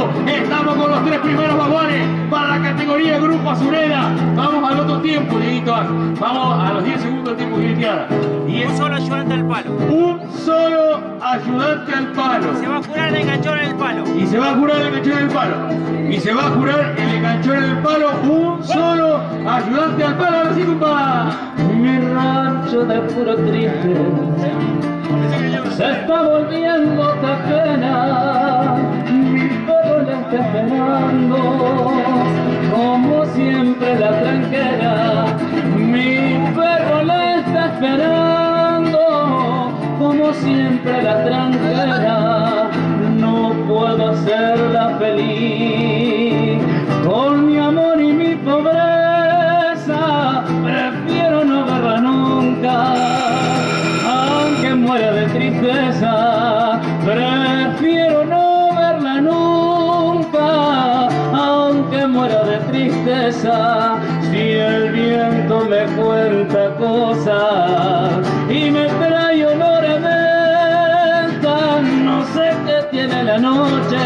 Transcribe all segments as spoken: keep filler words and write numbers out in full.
Estamos con los tres primeros vagones para la categoría Grupo Azurera. Vamos al otro tiempo, Dieguito. Vamos a los diez segundos del tiempo inicial. Un solo ayudante al palo. Un solo ayudante al palo. Se va a curar el enganchón en el palo. Y se va a curar el enganchón en el palo. Y se va a curar el enganchón en el palo. Un solo ayudante al palo. Ahora sí, compa. Mi rancho de puro triste se está volviendo tajena. Mi perro le está esperando, como siempre la tranquera. Mi perro le está esperando, como siempre la tranquera. No puedo hacerla feliz con mi amor y mi pobreza. Prefiero no verla nunca, aunque muera de tristeza. Prefiero no verla nunca, aunque muera de tristeza. Si el viento me cuenta cosas y me trae olores de venta, no sé qué tiene la noche,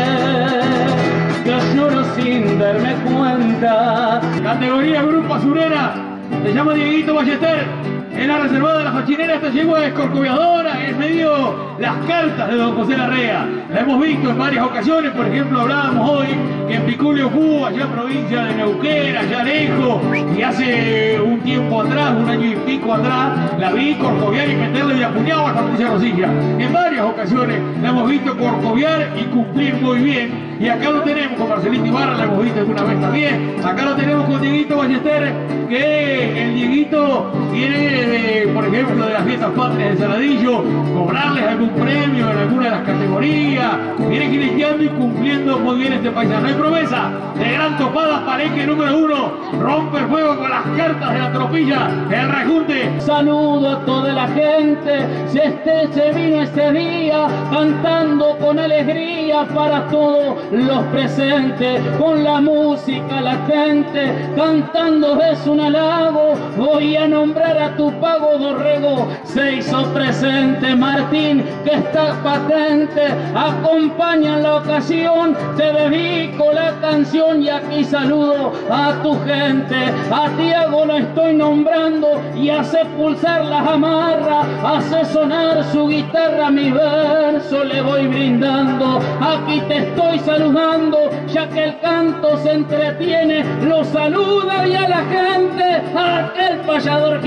que lloro sin darme cuenta. Categoría Grupo Azurera. Se llama Dieguito Ballester. En la reservada de la Fachinera, esta yegua es corcoviadora, es medio las cartas de don José Larrea. La hemos visto en varias ocasiones, por ejemplo, hablábamos hoy que en Piculio Q, allá en provincia de Neuquén, allá lejos, y hace un tiempo atrás, un año y pico atrás, la vi corcoviar y meterle de apuñado a Patricia Rosilla. En varias ocasiones la hemos visto corcoviar y cumplir muy bien. Y acá lo tenemos con Marcelito Ibarra, la hemos visto alguna vez también. Acá lo tenemos con Dieguito Ballester, que el Dieguito viene de, por ejemplo, de las fiestas patrias de Saladillo, cobrarles algún premio en alguna de las categorías. Viene jineteando y cumpliendo muy bien este paisano. Hay promesa de Gran Topada, Palenque número uno. Rompe el juego con las cartas de la tropilla, el rejunte. Saludo a toda la gente, si este se vino este día, cantando con alegría para todos los presentes, con la música latente, cantando es un halago. Voy a nombrar a tu pago Dorrego, se hizo presente Martín, que está patente, acompaña en la ocasión, te dedico la canción y aquí saludo a tu gente. A Tiago lo estoy nombrando y hace pulsar las amarras, hace sonar su guitarra, mi verso le voy brindando. Aquí te estoy saludando, ya que el canto se entretiene, lo saluda y a la gente, aquel payador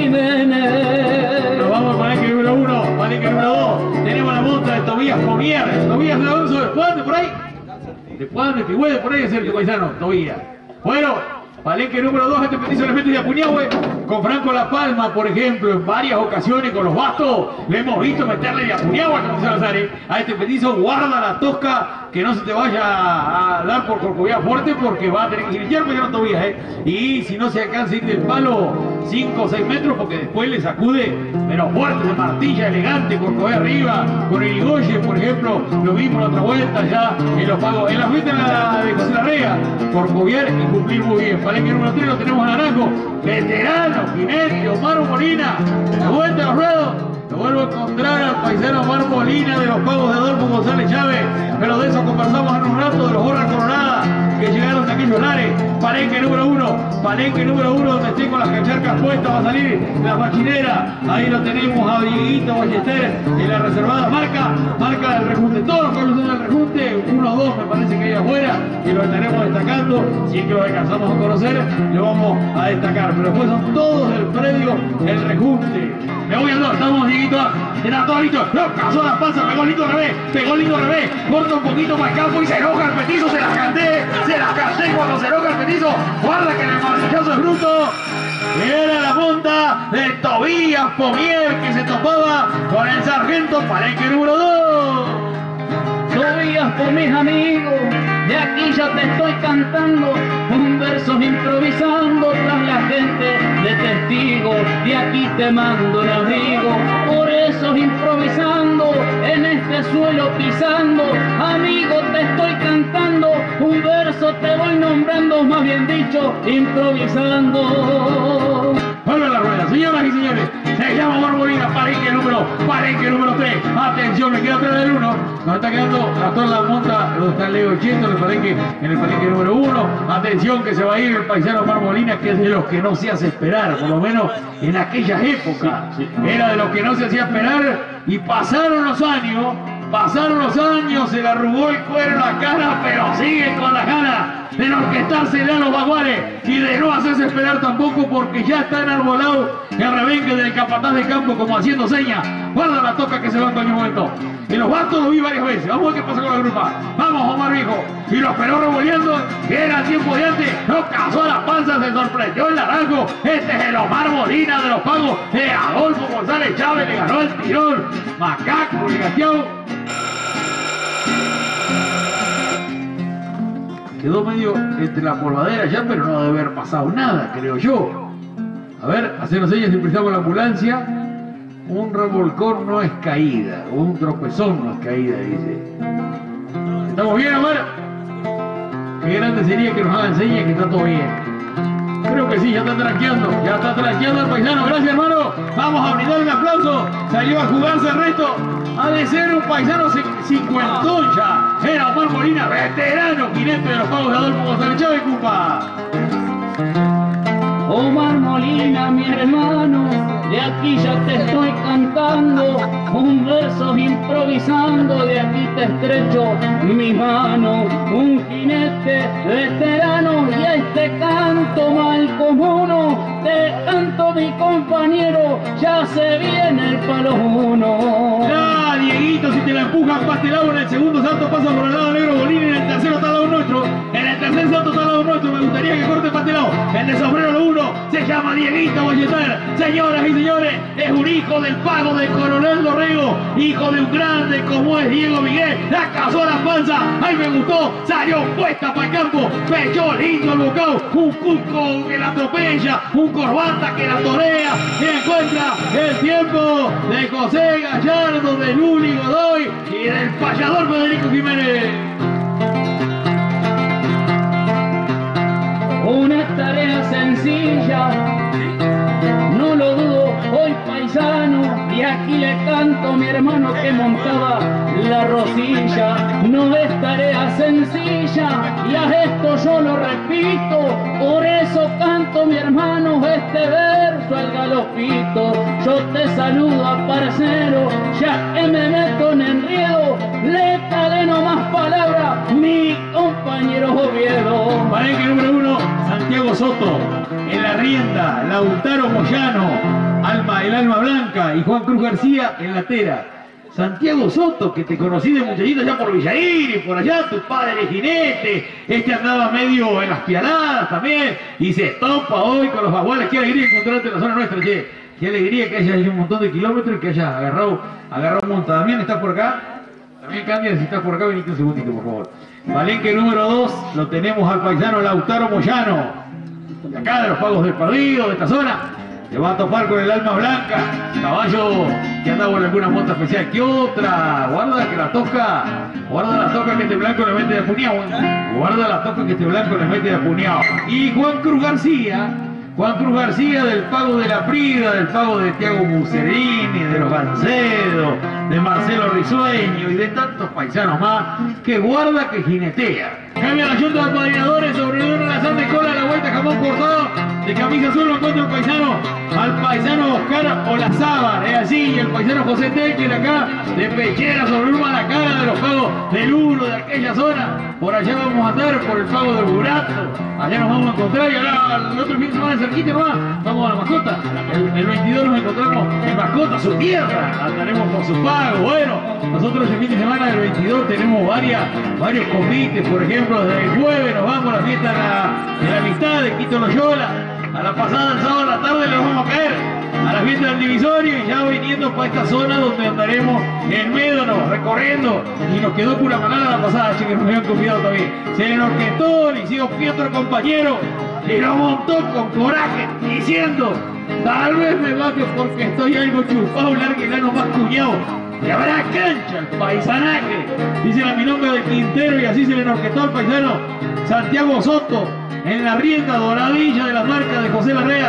Jiménez. Nos vamos con Palenque número uno, Palenque número dos. Tenemos la monta de Tobías Pomier. Tobías de Alonso, ¿después dónde por ahí? ¿Después dónde? ¿Te por ahí, Sergio Paisano? Tobías. Bueno. Palenque número dos, este petizo le mete de Apuñahue, con Franco La Palma, por ejemplo, en varias ocasiones con los bastos, le hemos visto meterle de Apuñahue a Salazar, ¿eh? A este petizo, guarda la tosca, que no se te vaya a dar por corcoviar fuerte, porque va a tener que girar porque no Tobías, ¿eh? Y si no se alcanza a ir del palo cinco o seis metros, porque después le sacude, pero fuerte, de martilla, elegante, corcovea arriba, con el Igoye, por ejemplo, lo vimos la otra vuelta ya en los pagos, en la fiesta de José Larrea, corcoviar y cumplir muy bien. Palenque número tres lo tenemos a Naranjo, veterano, jinete, Omar Molina, de vuelta a los ruedos. Lo vuelvo a encontrar al paisano Omar Molina de los pagos de Adolfo González Chávez, pero de eso conversamos en un rato, de los Gorra Coronada que llegaron de aquellos lares. Palenque número uno, Palenque número uno, donde esté con las cacharcas puestas va a salir la Fachinera. Ahí lo tenemos a Dieguito Ballester en la reservada, marca, marca del rejunte. Todos los carros son del rejunte, uno o dos me parece que hay afuera, y lo estaremos destacando. Si es que lo alcanzamos a conocer, lo vamos a destacar. Pero después son todos del predio el rejunte. Me voy al dos, estamos Dieguito, está todo listo. No, cazó la panza, pegó lindo al revés, pegó lindo al revés, corta un poquito para el campo y se enoja el petizo, se las canté, se las canté cuando se enoja el petizo. Guarda que el marcillazo es bruto. Era la monta de Tobías Pomier que se topaba con el sargento Palenque número dos. Tobías, por mis amigos, de aquí ya te estoy cantando un verso improvisando tras la gente de testigos. De aquí te mando un abrigo, por eso improvisando en este suelo pisando. Amigo, te estoy cantando un verso, te voy nombrando, más bien dicho, improvisando. Vuelve la rueda, señoras y señores. Se llama Marmolina, palenque número, palenque número tres. Atención, me queda atrás del uno. Nos está quedando Gastón La Monta, donde está Leo Cheto en el palenque, en el palenque número uno. Atención que se va a ir el paisano Marmolina, que es de los que no se hace esperar, por lo menos en aquellas épocas. Era de los que no se hacía esperar y pasaron los años. Pasaron los años, se le arrugó el cuero en la cara, pero sigue con las ganas de no orquestarse a los baguales y de no hacerse esperar tampoco, porque ya está enarbolado el rebenque del capataz de campo como haciendo señas. Guarda la toca que se va en cualquier momento. En los bastos lo vi varias veces. Vamos a ver qué pasa con la grupa. Vamos, Omar Viejo. Y lo esperó revolviendo, que era tiempo de antes. No cazó las panzas, se sorprendió el naranjo. Este es el Omar Molina de los pagos de Adolfo González Chávez. Le ganó el tirón. Macaco, le gateó. Quedó medio entre la polvadera ya, pero no debe haber pasado nada, creo yo. A ver, hacernos señas si prestamos la ambulancia. Un revolcón no es caída, un tropezón no es caída, dice. ¿Estamos bien, Omar? Qué grande sería que nos hagan señas que está todo bien. Creo que sí, ya está tranqueando, ya está tranqueando el paisano. Gracias, hermano. Vamos a brindar un aplauso. Salió a jugarse el resto. Ha de ser un paisano cincuentón ya. Era Omar Molina, veterano jinete de los pagos de Adolfo González Chávez, compa. Omar Molina, mi hermano, de aquí ya te estoy cantando un verso improvisando, de aquí te estrecho mi mano, un jinete veterano y a este canto mal común, te canto mi compañero, ya se viene el palo uno. Ya, Dieguito, si te la empujas pastelado en el segundo salto pasa por el lado negro Bolín, en el tercero está al lado nuestro, en el tercer salto está al lado nuestro, me gustaría que corte pastelado, el de sombrero lo uno, se llama Dieguito Bolletar. Señoras y señores, es un hijo del pago de Coronel Dorrego, hijo de un grande como es Diego Miguel, la cazó la panza, ay me gustó, salió puesta para el campo, pechó lindo el bocado, un cuco que la atropella, un corbata que la torea, y encuentra el tiempo de José Gallardo, de Luli Godoy y del payador Federico Jiménez. Una tarea sencilla, no lo dudo, hoy paisano, y aquí le canto a mi hermano que montaba la rosilla. No es tarea sencilla, y a esto yo lo repito, por eso canto mi hermano este verso al galopito. Yo te saludo a parcero, ya que me meto en enredo, le calé nomás palabra, mi compañero Oviedo. Palenque número uno, Santiago Soto, en la rienda, Lautaro Moyano, Alma, el Alma Blanca y Juan Cruz García en la tera. Santiago Soto, que te conocí de muchachito ya por Villair y por allá, tu padre jinete, este andaba medio en las pialadas también, y se topa hoy con los baguales. Qué alegría encontrarte en la zona nuestra, che. Qué alegría que hayas hecho un montón de kilómetros y que hayas agarrado, agarrado un montón. También estás por acá, también Candia, si estás por acá, venite un segundito, por favor. Palenque número dos, lo tenemos al paisano Lautaro Moyano, de acá de los pagos del Perdido, de esta zona. Se va a topar con el Alma Blanca, caballo que anda por alguna monta especial. ¿Qué otra? Guarda que la toca, guarda la toca que este blanco le mete de puñado. Guarda la toca que este blanco le mete de puñado. Y Juan Cruz García, Juan Cruz García del pago de la Prida, del pago de Tiago Muserini, de los Gancedo, de Marcelo Risueño y de tantos paisanos más, que guarda que jinetea. Cambia la yunta de padrinadores, sobre uno la sal de cola, la vuelta jamón cortado, de camisa azul lo encuentra el paisano, al paisano Oscar Olazábal, es así, y el paisano José Tequel acá, de pechera sobre una la cara de los pagos del uno de aquella zona. Por allá vamos a andar por el pago del Burato, allá nos vamos a encontrar, y ahora el otro fin de semana cerquita nomás, vamos a la mascota, el, el veintidós nos encontramos en mascota, su tierra, andaremos con su pago. Bueno, nosotros el fin de semana del veintidós tenemos varias, varios convites, por ejemplo, desde el jueves nos vamos a la fiesta de la, de la amistad de Quito Loyola, a la pasada el sábado a la tarde nos vamos a caer a la fiesta del Divisorio y ya viniendo para esta zona donde andaremos en Médono recorriendo, y nos quedó pura manada la pasada, che, que nos habían convidado también. Se le orquestó, le hicimos pie a otro compañero y lo montó con coraje diciendo: tal vez me baje porque estoy algo chupado, largue el ano más cuñado. Y habrá cancha, el paisanaje, dice la milonga del Quintero, y así se le orquestó al paisano Santiago Soto en la rienda doradilla de las marcas de José Larrea.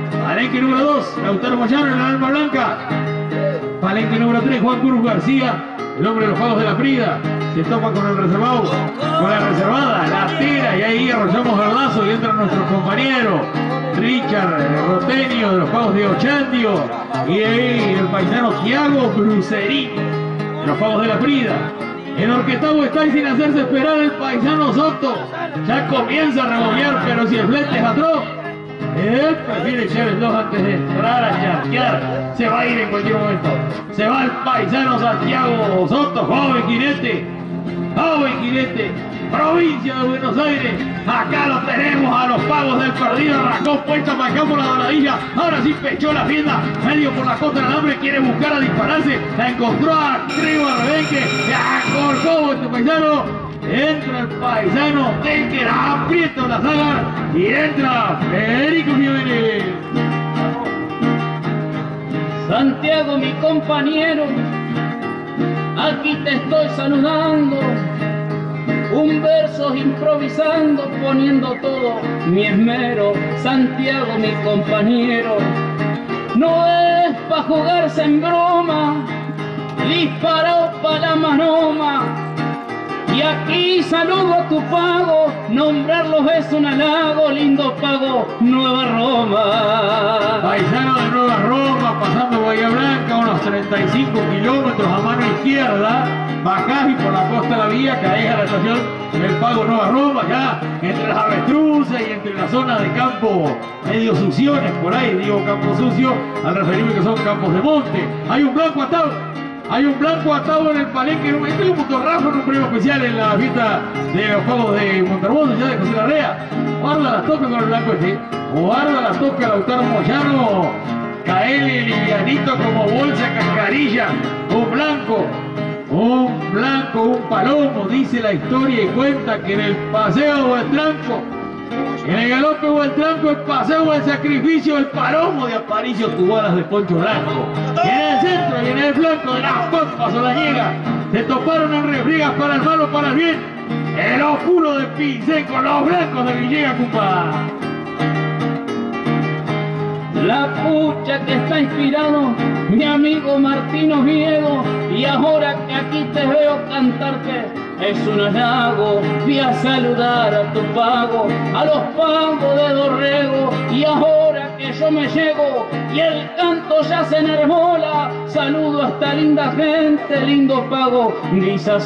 Palenque número dos, Lautaro Moyano en la alma blanca. Palenque número tres, Juan Cruz García, el hombre de los pagos de la Prida. Se topa con el reservado, con la reservada, la tira y ahí arrollamos el lazo y entran nuestros compañeros. Richard Rotenio de los pagos de Ochandio y ahí el paisano Tiago Brucerini de los pagos de la Prida. En Orquestado está y sin hacerse esperar el paisano Soto. Ya comienza a revolver, pero si el flete es atroz, él prefiere echar el dos antes de entrar a charquear. Se va a ir en cualquier momento. Se va el paisano Santiago Soto, joven jinete. Joven jinete. Provincia de Buenos Aires, acá lo tenemos a los pagos del perdido, arrancó puesto para acá por la doradilla, ahora sí pechó la fienda, medio por la costa del alambre, quiere buscar a dispararse, la encontró a Trigo Arbenque, ya colgó este paisano, entra el paisano, Denker, aprieta la saga y entra Federico Jiménez. Santiago, mi compañero, aquí te estoy saludando. Un verso improvisando, poniendo todo mi esmero. Santiago, mi compañero, no es pa' jugarse en broma, disparado pa' la manoma. Y aquí saludo a tu pago, nombrarlos es un halago, lindo pago, Nueva Roma. Paisano de Nueva Roma, pasando Bahía Blanca, unos treinta y cinco kilómetros a mano izquierda, bajás y por la costa de la vía caes a la estación del pago Nueva Roma, ya entre las avestruces y entre la zona de campo medio suciones, por ahí digo campo sucio, al referirme que son campos de monte. Hay un blanco atado. Hay un blanco atado en el Palenque, este es un motorrazo en un premio especial en la fiesta de los Juegos de Montermoso, ya de José Larrea. Guarda la toca con el blanco este, guarda la toca Lautaro Moyano, caele livianito como bolsa cascarilla, un blanco, un blanco, un palomo, dice la historia y cuenta que en el paseo o el tranco, en el galope o el tranco, el paseo o el sacrificio, el palomo de Aparicio tuvo alas de poncho blanco. Y en el centro y en el flanco de las pampas o la niega, se toparon en refriegas para el malo, para el bien, el oscuro de Pincén con los blancos de Villegas, compa. La pucha que está inspirado, mi amigo Martín Oviedo, y ahora que aquí te veo cantarte, es un halago, voy a saludar a tu pago, a los pagos de Dorrego, y ahora que yo me llego, y el canto ya se enarbola, saludo a esta linda gente, lindo pago, Guisa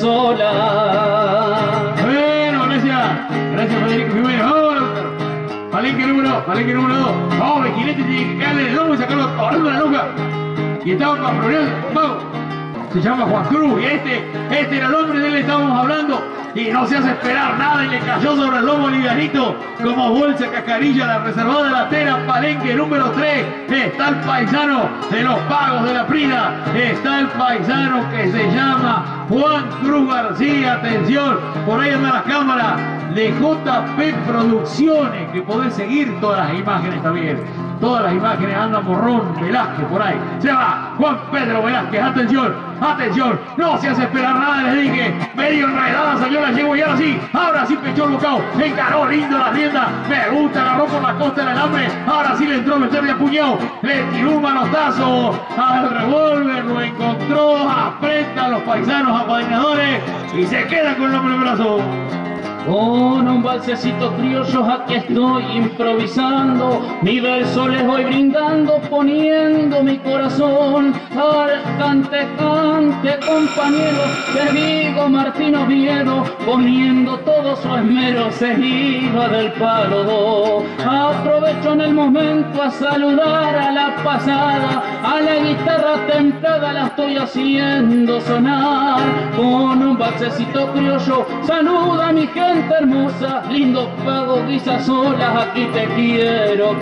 Sola. Bueno, gracias, gracias Federico Jiménez, vámonos. Palenque número, Palenque número dos. Oh, el jinete tiene que caerle el lomo y sacarlo torando la nuca. Y estaba para problemas, pago. Se llama Juan Cruz y este, este era el hombre de él, estábamos hablando. Y no se hace esperar nada y le cayó sobre el lomo livianito como bolsa cascarilla, la reservada de la Tera. Palenque número tres, está el paisano de los pagos de la Prida, está el paisano que se llama Juan Cruz García. Atención, por ahí anda la cámara de J P Producciones, que podés seguir todas las imágenes también. Todas las imágenes andan Morrón, Velázquez por ahí. Se va Juan Pedro Velázquez, atención, atención, no se hace esperar nada, les dije, medio enredada salió la yegua y ahora sí, ahora sí pechó el bocado, encaró lindo la tienda, me gusta, agarró por la costa del alambre, ahora sí le entró a meter de puñado, le tiró un manotazo al revólver, lo encontró, aprieta a los paisanos apadrinadores y se queda con el hombre en el brazo. Con un balsecito criollo aquí estoy improvisando, mi verso les voy brindando, poniendo mi corazón al cante, cante, compañero, te digo Martín Oviedo, poniendo todo su esmero, se iba del palo do. Aprovecho en el momento a saludar a la pasada, a la guitarra templada la estoy haciendo sonar, con un balsecito criollo, saluda a mi gente hermosa, lindo pago, Guisa Sola, aquí te quiero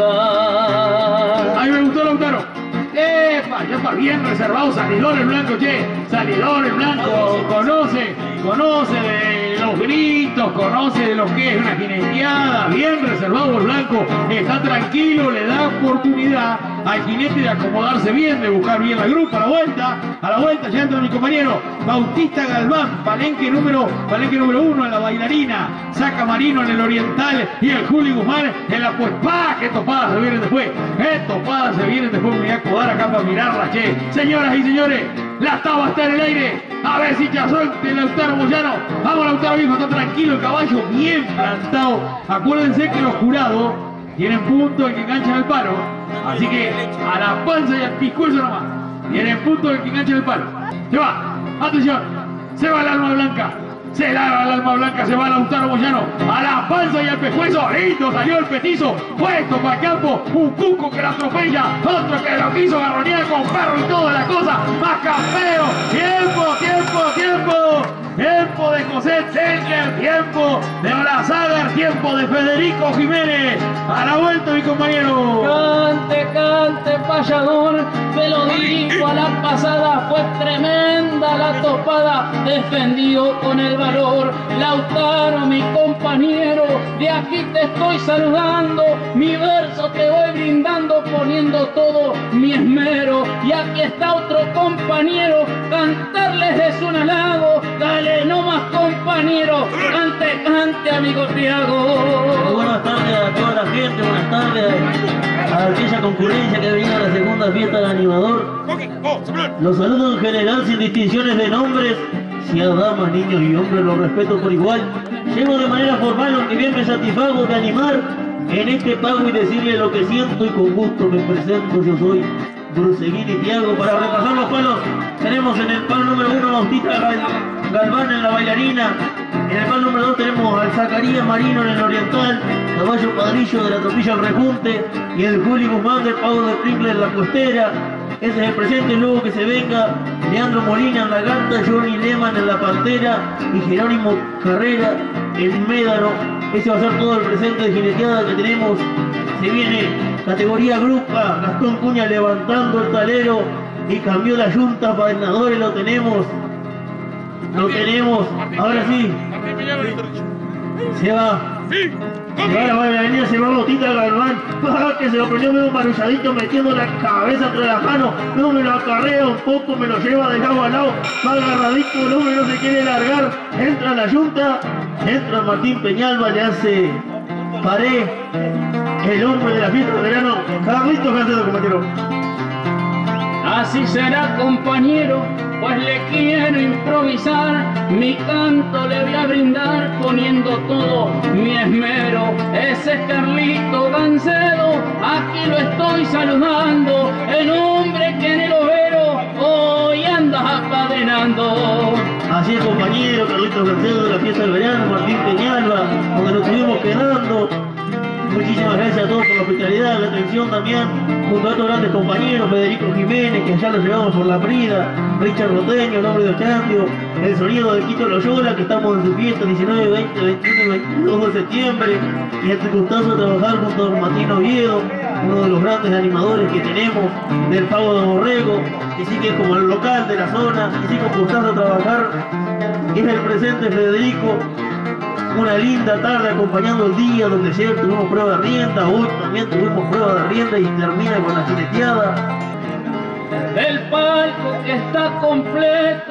cantar. Ahí me gustó Lautaro. ¡Epa! Ya está bien reservado, salidor el blanco, che. Salidor el blanco, conoce, conoce de los gritos, conoce de lo que es una jineteada. Bien reservado el blanco, está tranquilo, le da oportunidad al jinete de acomodarse bien, de buscar bien la grupa, a la vuelta, a la vuelta, ya entra mi compañero Bautista Galván, palenque número, palenque número uno en la bailarina, saca Marino en el oriental y el Juli Guzmán en la pues, ¡pah! ¡Qué topadas se vienen después! ¡Qué topadas se vienen después! Me voy a acomodar acá para mirarla, che. Señoras y señores, la taba está en el aire. A ver si ya suelte el Lautaro Moyano. Vamos, Lautaro viejo, está tranquilo el caballo, bien plantado. Acuérdense que los jurados tienen punto el que engancha el palo. Así que a la panza y al piscuezo nomás. Tienen punto el que engancha el palo. Se va, atención, se va el alma blanca. Se larga el alma blanca, se va Lautaro Moyano. A la panza y al pescuezo. Lindo, salió el petizo. Puesto para el campo. Un cuco que la atropella. Otro que lo quiso garronear con perro y toda la cosa. Más campero. Tiempo, tiempo, tiempo. Tiempo de José Tengler. Tiempo de Olazágar. Tiempo de Federico Jiménez. A la vuelta, mi compañero. Cante, cante, payador. Te lo digo, a la pasada fue tremenda la topada. Defendido con el valor, Lautaro, mi compañero, de aquí te estoy saludando, mi verso te voy brindando, poniendo todo mi esmero, y aquí está otro compañero, cantarles es un halago, dale no más compañero, cante, cante, amigo Tiago. Buenas tardes a toda la gente, buenas tardes a aquella concurrencia que venía a la segunda fiesta del animador. Los saludo en general sin distinciones de nombres. Si a damas, niños y hombres los respeto por igual. Llego de manera formal, aunque bien me satisfago de animar en este pago y decirle lo que siento, y con gusto me presento. Yo soy Bruceguini Tiago. Para repasar los palos, tenemos en el palo número uno Bautista Galván en la bailarina. En el palo número dos tenemos al Zacarías Marino en el oriental, caballo padrillo de la tropilla al repunte, y el Juli Guzmán del pago de Triple en la costera. Ese es el presente, luego que se venga Leandro Molina en la gata, Johnny Lehmann en la pantera y Jerónimo Carrera en Médano. Ese va a ser todo el presente de jineteada que tenemos. Se viene categoría grupa, Gastón Cuña levantando el talero y cambió la yunta para el nadador, lo tenemos. Lo tenemos, ahora sí. Se va. Se va la bailarina, se va Bautista Galván. Que se lo prendió medio marulladito, metiendo la cabeza entre las manos. No me lo acarrea un poco, me lo lleva de lado a lado. Va agarradito, el hombre no se quiere largar. Entra la yunta, entra Martín Peñalba, le hace pared. El hombre de la fiesta de verano. Carlitos Gancedo, compañero. Así será, compañero, pues le quiero improvisar, mi canto le voy a brindar poniendo todo mi esmero. Ese es Carlito Gancedo, aquí lo estoy saludando, el hombre que en el overo hoy anda apadrinando. Así es, compañero, Carlitos Gancedo de la fiesta del verano, Martín Peñalba, donde nos estuvimos quedando. Muchísimas gracias a todos por la hospitalidad, la atención también, junto a estos grandes compañeros, Federico Jiménez, que ya lo llevamos por la brida, Richard Roteño, el hombre de Ochandio, el sonido de Quito Loyola, que estamos en su fiesta diecinueve, veinte, veintiuno y veintidós de septiembre, y el gustazo de trabajar junto a Martín Oviedo, uno de los grandes animadores que tenemos del Pago de Borrego, que sí que es como el local de la zona, y sí con gustazo de trabajar, que es el presente Federico. Una linda tarde acompañando el día, donde ayer tuvimos prueba de rienda, hoy también tuvimos prueba de rienda y termina con la jineteada. El palco que está completo,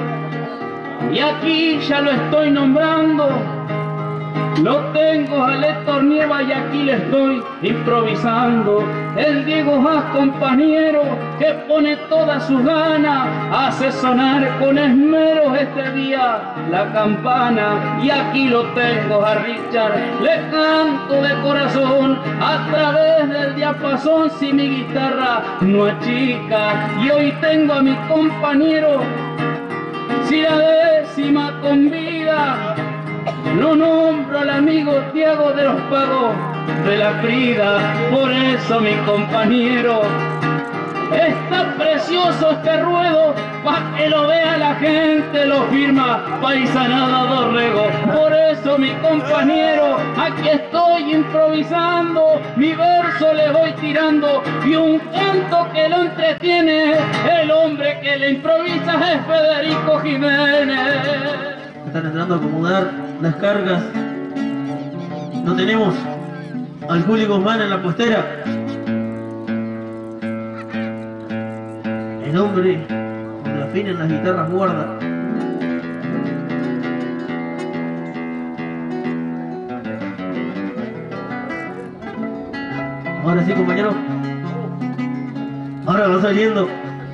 y aquí ya lo estoy nombrando, lo tengo a Héctor Nieva y aquí le estoy improvisando. El Diego Haas, compañero, que pone todas sus ganas, hace sonar con esmero este día la campana. Y aquí lo tengo a Richard, le canto de corazón a través del diapasón, si mi guitarra no achica. Y hoy tengo a mi compañero, si la décima con vida, no nombro al amigo Tiago de los Pagos de la Frida. Por eso, mi compañero, está precioso este ruedo, pa' que lo vea la gente, lo firma Paisanada Dorrego. Por eso, mi compañero, aquí estoy improvisando, mi verso le voy tirando, y un canto que lo entretiene, el hombre que le improvisa es Federico Jiménez. Están entrando a acomodar las cargas. No tenemos al Juli Guzmán en la postera. el hombre donde afinan las guitarras guarda. Ahora sí, compañero. Ahora va saliendo.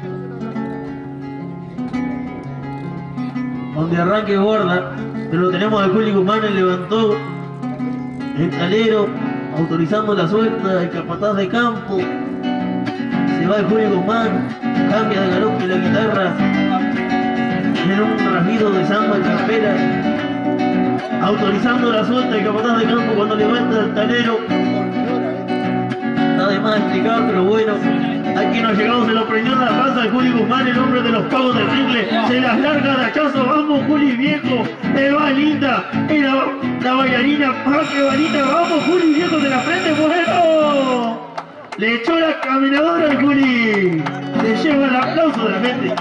Donde arranque borda, pero tenemos al Juli Guzmán, el levantó el talero, autorizando la suelta, el capataz de campo. Se va el Juli Guzmán, cambia de galope la guitarra, en un rasguido de samba y campera, autorizando la suelta, el capataz de campo cuando levanta el talero. Nada más explicar, pero bueno, aquí nos llegamos, se lo prendió en la panza el Juli Guzmán, el hombre de los pagos del triple, se las larga de hachazo, vamos Juli viejo, te va linda, era la bailarina, ¡ah, qué bonita! Vamos Juli viejo, de la frente, bueno, le echó la caminadora al Juli, le lleva el aplauso de la gente.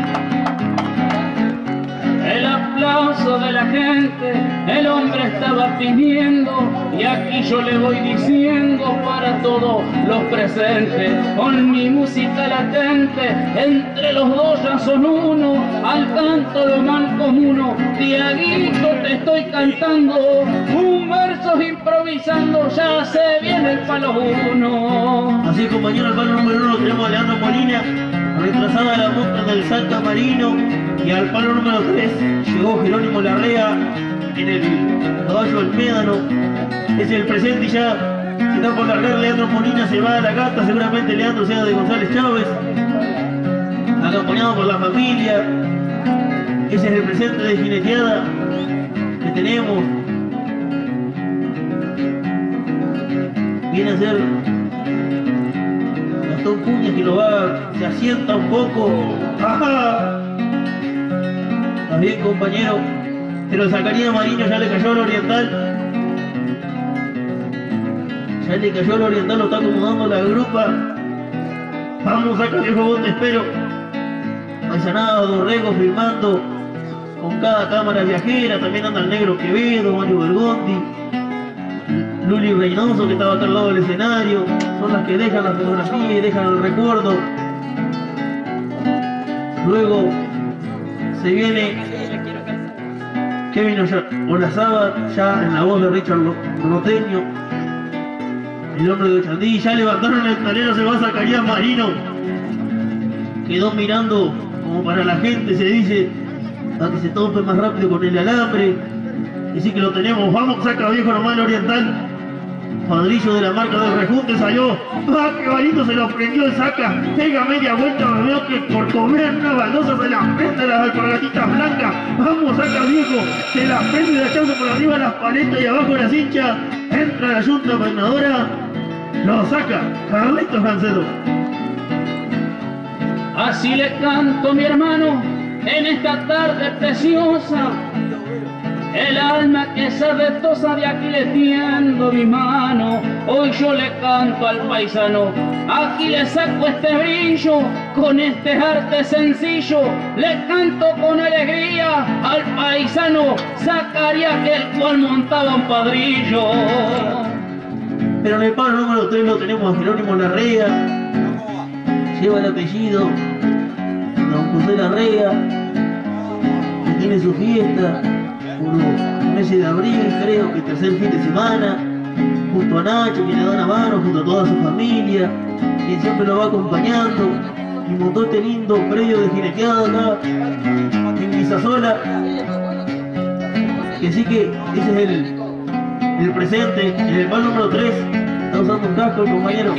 El aplauso de la gente, el hombre estaba pidiendo, y aquí yo le voy diciendo para todos los presentes, con mi música latente, entre los dos ya son uno, al canto lo mancomuno, Tiaguito te estoy cantando, un verso improvisando, ya se viene el palo uno. Así compañero, el palo número uno tenemos a Leandro Molina, retrasada la monta del Salta Marino, y al palo número tres llegó Jerónimo Larrea en el caballo del Médano. Es el presente y ya se está por largar Leandro Molina, se va a la gata, seguramente Leandro sea de González Chávez, acompañado por la familia. Ese es el presente de jineteada que tenemos. Viene a ser Gastón Cuña, que lo va, se asienta un poco. ¡Ajá! Está bien, compañero, pero Zacarías Mariño ya le cayó al oriental. Ya le cayó al oriental, lo está acomodando la grupa. Vamos, saca viejo, vos te espero. Paisanado, Dorrego filmando con cada cámara viajera. También anda el negro Quevedo, Mario Bergondi, Luli Reynoso, que estaba acá al lado del escenario. Son las que dejan la fotografía y dejan el recuerdo. Luego se viene Kevin Olazábal, ya en la voz de Richard Roteño, el hombre de Ochandí. Ya levantaron el talero, se va a Zacarías Marino, quedó mirando como para la gente, se dice, para que se tope más rápido con el alambre. Y sí que lo tenemos. Vamos, saca viejo nomás el oriental, padrillo de la marca del rejunte, salió. ¡Ah, qué bonito! Se lo prendió el saca, pega media vuelta, me veo que por comer una baldosa se la prende las alpargatitas blancas. Vamos, saca viejo, se la prende de hachazo por arriba las paletas y abajo las hinchas. Entra la yunta peinadora, lo saca Carlitos Gancedo. Así le canto, mi hermano, en esta tarde preciosa, el alma que se retosa de aquí le tiendo mi mano. Hoy yo le canto al paisano, aquí le saco este brillo, con este arte sencillo, le canto con alegría al paisano, sacaría aquel cual montaba un padrillo. Pero en el palo número tres lo tenemos a Jerónimo Larrea, lleva el apellido Don José Larrea, que tiene su fiesta por el mes de abril, creo que tercer fin de semana, junto a Nacho, quien le da una mano, junto a toda su familia, quien siempre lo va acompañando, y montó este lindo predio de jineteada acá en Visasola, que sí que ese es el, el presente. En el palo número tres está usando un casco el compañero.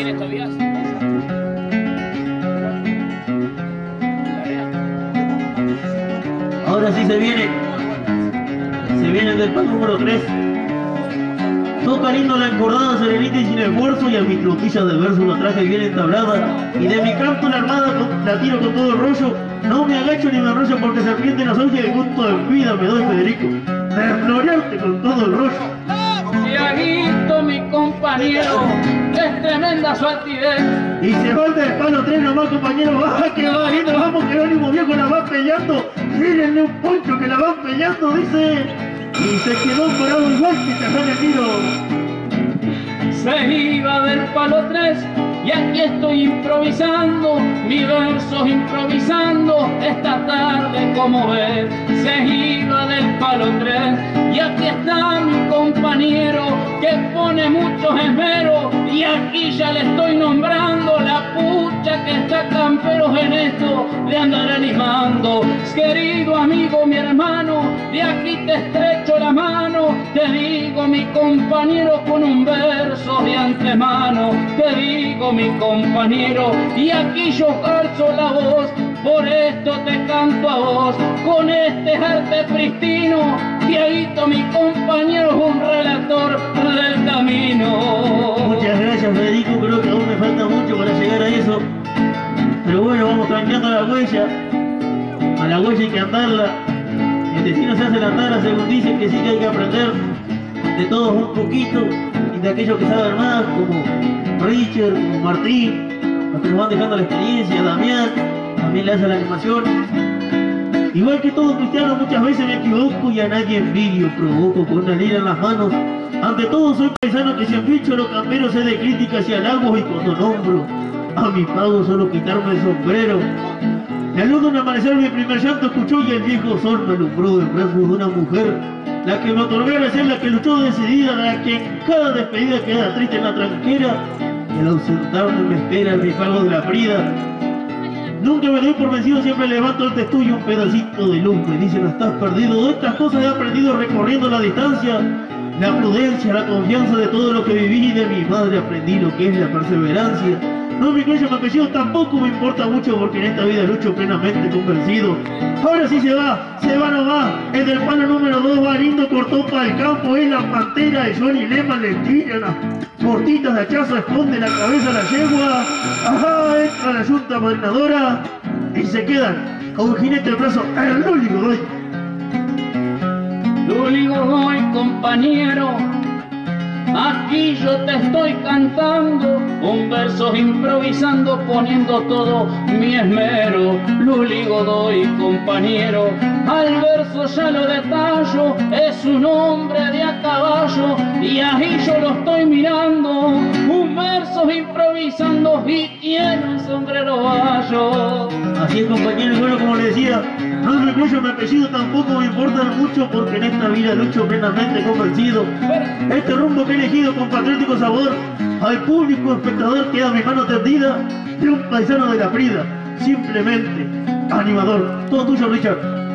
Ahora sí se viene, se viene del palo número tres. Toca lindo la encordada, serenita y sin esfuerzo, y a mi truquilla del verso una traje bien entablada, y de mi canto la armada con, la tiro con todo el rollo. No me agacho ni me enrollo porque serpiente no soy, y de gusto de vida me doy, Federico, de florearte con todo el rollo. Tiaguito, mi compañero, es tremenda su altidez. Y se falta el palo tres nomás, compañero. ¡Ah, que va lindo! Vamos, Jerónimo viejo, la va peleando. Mírenle un poncho que la van peleando, dice. Y se quedó parado igual que Tajana Tiro. Se iba del palo tres y aquí estoy improvisando, mis versos improvisando, esta tarde como ves, se iba del palo tres, y aquí está mi compañero que pone muchos esmeros, y aquí ya le estoy nombrando la pucha que está camperos en esto de andar animando. Querido amigo, mi hermano, de aquí te estrecho la mano, te digo mi compañero con un verso de antemano, te digo mi compañero, y aquí yo alzo la voz, por esto te canto a vos, con este arte pristino, Tiaguito mi compañero es un relator del camino. Muchas gracias, Federico, creo que aún me falta mucho para llegar a eso, pero bueno, vamos tranqueando la huella, a la huella hay que andarla, el destino se hace la andar, según dicen que sí que hay que aprender de todos un poquito, y de aquellos que saben más, como Richard, como Martín, los que nos van dejando la experiencia, Damián, también le hace la animación. Igual que todo cristiano, muchas veces me equivoco y a nadie envidio, provoco con una lira en las manos. Ante todo soy paisano que si han dicho los camperos sé de críticas y halagos, y cuando nombro a mi pago solo quitarme el sombrero. Me aludo en amanecer mi primer llanto escuchó, y el viejo sol me alumbró en brazos de una mujer, la que me otorgara ser la que luchó decidida, la que en cada despedida queda triste en la tranquera, y al ausentarme me espera el mi pago de la frida. Nunca me doy por vencido, siempre levanto el testuyo un pedacito de luz. Me dicen, estás perdido. De estas cosas he aprendido recorriendo la distancia, la prudencia, la confianza de todo lo que viví, y de mi madre aprendí lo que es la perseverancia. No me incluyo mi apellido, tampoco me importa mucho, porque en esta vida lucho plenamente convencido. Ahora sí se va, se va nomás. El del palo número dos va lindo, cortó para el campo, es la pantera de Johnny Lema, le tiran las cortitas de hachazo, esconde la cabeza a la yegua. Ajá, entra la yunta madrinadora y se quedan con un jinete de brazo, el Luli Godoy. Luli Godoy, compañero, aquí yo te estoy cantando un verso improvisando, poniendo todo mi esmero. Luli Godoy, compañero, al verso ya lo detallo, es un hombre de a caballo, y ahí yo lo estoy mirando, un verso improvisando y tiene un sombrero bayo. Así es, compañero, y bueno, como le decía, no me incluyo mi apellido, tampoco me importa mucho, porque en esta vida lucho plenamente convencido. Este rumbo que he elegido con patriótico sabor, al público espectador queda mi mano tendida de un paisano de la Frida, simplemente animador. Todo tuyo, Richard.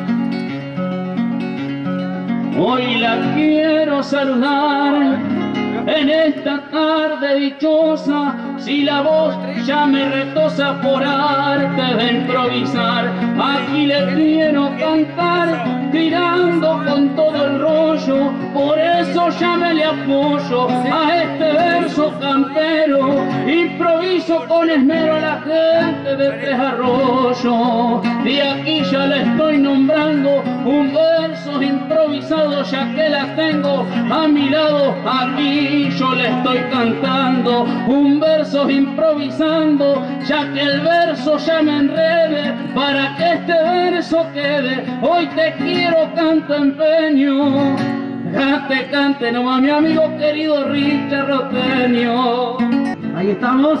Hoy la quiero saludar en esta tarde dichosa, si la voz ya me retosa por arte de improvisar, aquí le quiero cantar tirando con todo el rollo, por eso ya me le apoyo a este verso campero, improviso con esmero a la gente de Tres Arroyos, y aquí ya le estoy nombrando un verso improvisado, ya que la tengo a mi lado, aquí yo le estoy cantando un verso improvisando, ya que el verso ya me enrede, para que este verso quede, hoy te quiero canto empeño, cante, cante nomás mi amigo querido Richard Roteño. Ahí estamos.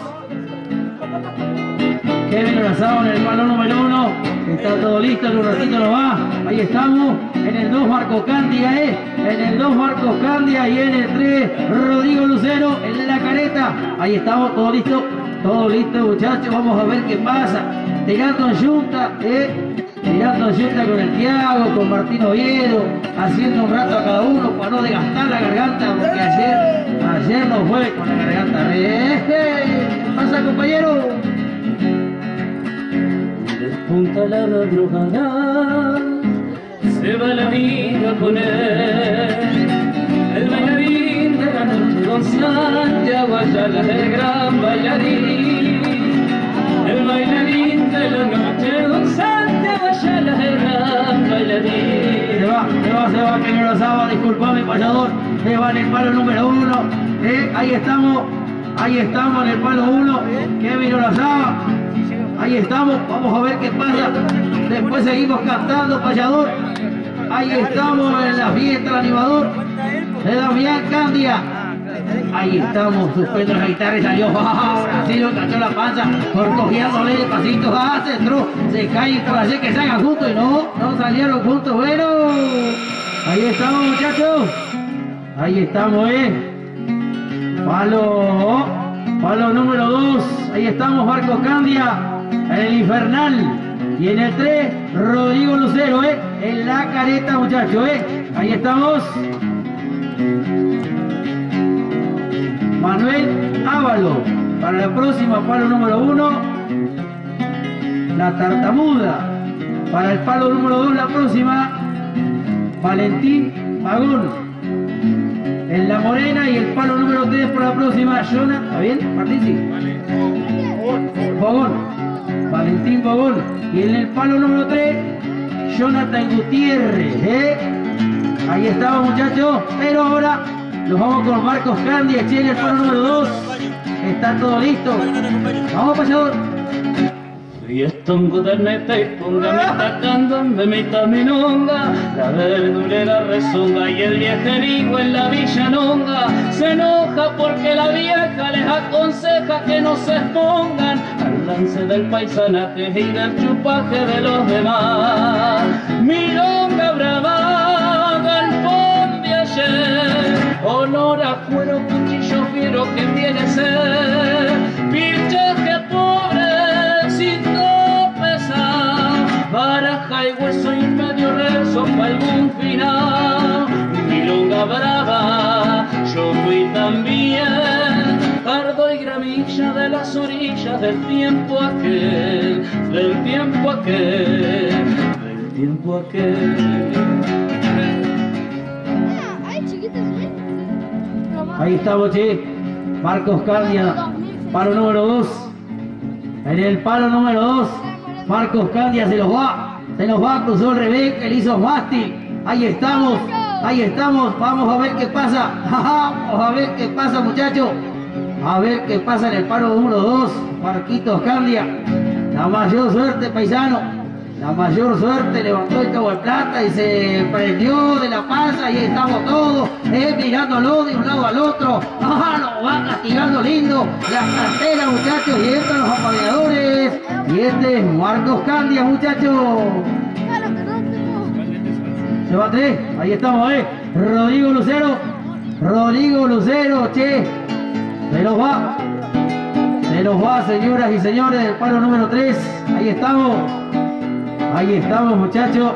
Kevin Brazao en el palo número uno, está todo listo, en un ratito nos va. Ahí estamos, en el dos Marcos Cándiga, eh. en el dos Marcos Cándiga, y en el tres Rodrigo Lucero en la careta. Ahí estamos, todo listo, todo listo, muchachos, vamos a ver qué pasa. Tirando en yunta, eh. tirando en yunta con el Tiago, con Martín Oviedo, haciendo un rato a cada uno para no desgastar la garganta, porque ayer, ayer no fue con la garganta. Eh, eh. ¿Qué pasa, compañero? Despunta la madrugada, se va la vida con él, el bailarín de la noche, don Santiago Ayala, el gran bailarín, el bailarín de la noche, don Santiago Ayala, el gran bailarín. Se va, se va, se va, que no lo sabe, disculpame, payador, se va en el palo número uno, eh, ahí estamos, ahí estamos en el palo uno, Kevin Orazaba. Ahí estamos, vamos a ver qué pasa. Después seguimos cantando, payador. Ahí estamos en la fiesta del animador de Damián Cándiga. Ahí estamos, suspendo la guitarra y salió. Ahora sí lo cachó la panza, por cogiéndole de pasitos hacia entró, se cae por hacer que salgan juntos y no, no salieron juntos. Bueno, ahí estamos, muchachos. Ahí estamos, eh. Palo, palo número dos. Ahí estamos, Marcos Candia, en el infernal. Y en el tres, Rodrigo Lucero, eh. En la careta, muchachos, eh. Ahí estamos. Manuel Ávalo, para la próxima, palo número uno, la tartamuda. Para el palo número dos, la próxima, Valentín Pagón. En la morena y el palo número tres para la próxima, Jonathan. ¿Está bien, Martín? Sí. Pagón. Valentín Pagón. Y en el palo número tres, Jonathan Gutiérrez. ¿eh? Ahí estamos, muchachos. Pero ahora nos vamos con Marcos Candia, Chile, el palo número dos. Está todo listo. Vamos, payador. Y esto un cudernete y póngame tacando de mitad milonga, la verdurera rezonga y el viejerigo en la villanonga se enoja porque la vieja les aconseja que no se expongan al lance del paisanaje y del chupaje de los demás. Milonga brava, galpón de ayer, honor a cuero, cuchillo fiero que viene a ser, pinchaje pobre sin tropezar, baraja y hueso y medio rezo para algún final. Milonga brava, yo fui también, cardo y gramilla de las orillas del tiempo aquel, del tiempo aquel, del tiempo aquel. Ahí estamos, che. Marcos Candia, palo número dos. En el palo número dos, Marcos Candia se los va, se los va, cruzó el revés, que le hizo mástil. Ahí estamos, ahí estamos, vamos a ver qué pasa. Vamos a ver qué pasa, muchachos. A ver qué pasa en el palo número dos, Marquitos Candia. La mayor suerte, paisano. La mayor suerte, levantó el cabo de plata y se prendió de la panza y ahí estamos todos, eh, mirándolo de un lado al otro. ¡Ah, lo va castigando lindo! Las canteras, muchachos, y entran los apagadores. Y este es Marcos Candia, muchachos. Se va tres, ahí estamos, eh. Rodrigo Lucero, Rodrigo Lucero, che. Se los va, se los va, señoras y señores, del palo número tres. Ahí estamos. Ahí estamos, muchachos.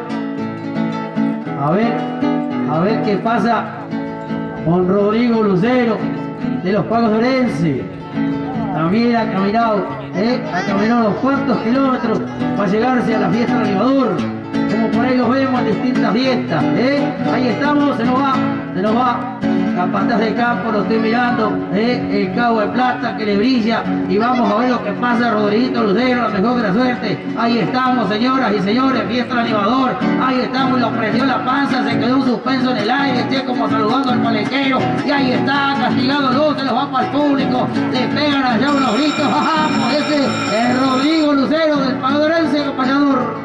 A ver, a ver qué pasa con Rodrigo Lucero de los Pagos de Orense. También ha caminado, ¿eh? ha caminado unos cuantos kilómetros para llegarse a la fiesta del animador. Como por ahí los vemos en distintas fiestas. ¿eh? Ahí estamos, se nos va, se nos va. Capataz de campo, lo estoy mirando, ¿eh? el cabo de plata que le brilla, y vamos a ver lo que pasa. Rodriguito Lucero, la mejor de la suerte. Ahí estamos, señoras y señores, fiesta del animador. Ahí estamos, lo prendió la panza, se quedó un suspenso en el aire, che, como saludando al palenquero, y ahí está, castigándolo, se los va para el público, le pegan allá unos gritos. ¡Ajá! Por ese es Rodrigo Lucero del Padorense, compañador.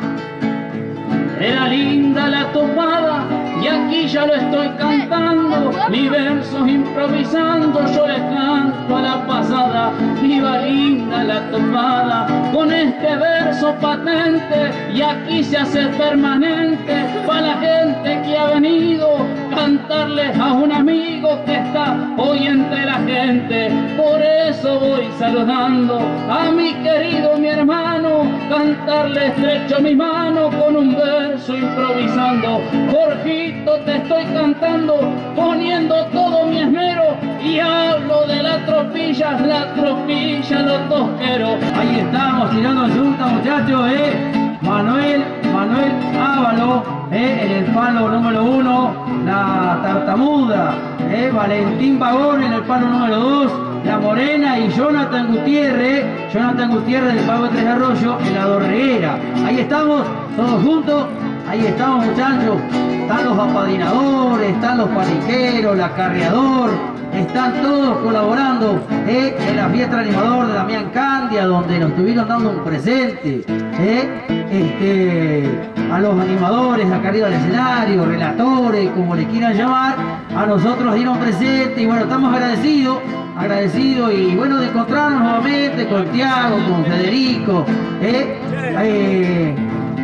Era linda la topada y aquí ya lo estoy cantando, mi versos improvisando, yo les canto a la pasada. Iba linda la topada con este verso patente y aquí se hace permanente para la gente que ha venido cantarles a un amigo que está hoy entre la gente. Por eso voy saludando a mi querido, mi hermano, cantarle estrecho mi mano con un verso improvisando. Jorgito, te estoy cantando, poniendo todo mi esmero, y hablo de la tropilla, la tropilla, los tosqueros. Ahí estamos, tirando en junta, muchachos, eh. Manuel, Manuel Ávalo, eh, en el palo número uno, la tartamuda, eh. Valentín Pagón en el palo número dos, la morena, y Jonathan Gutiérrez, Jonathan Gutiérrez del Pago de Tres Arroyos en la dorreguera. Ahí estamos, todos juntos. Ahí estamos, muchachos. Están los apadrinadores, están los paniqueros, la carreador, están todos colaborando eh, en la fiesta del animador de Damián Candia, donde nos estuvieron dando un presente. ¿eh? Este, a los animadores acá arriba del escenario, relatores, como le quieran llamar, a nosotros nos dieron presente y bueno, estamos agradecidos, agradecidos y bueno, de encontrarnos nuevamente con Tiago, con Federico, ¿eh? Eh,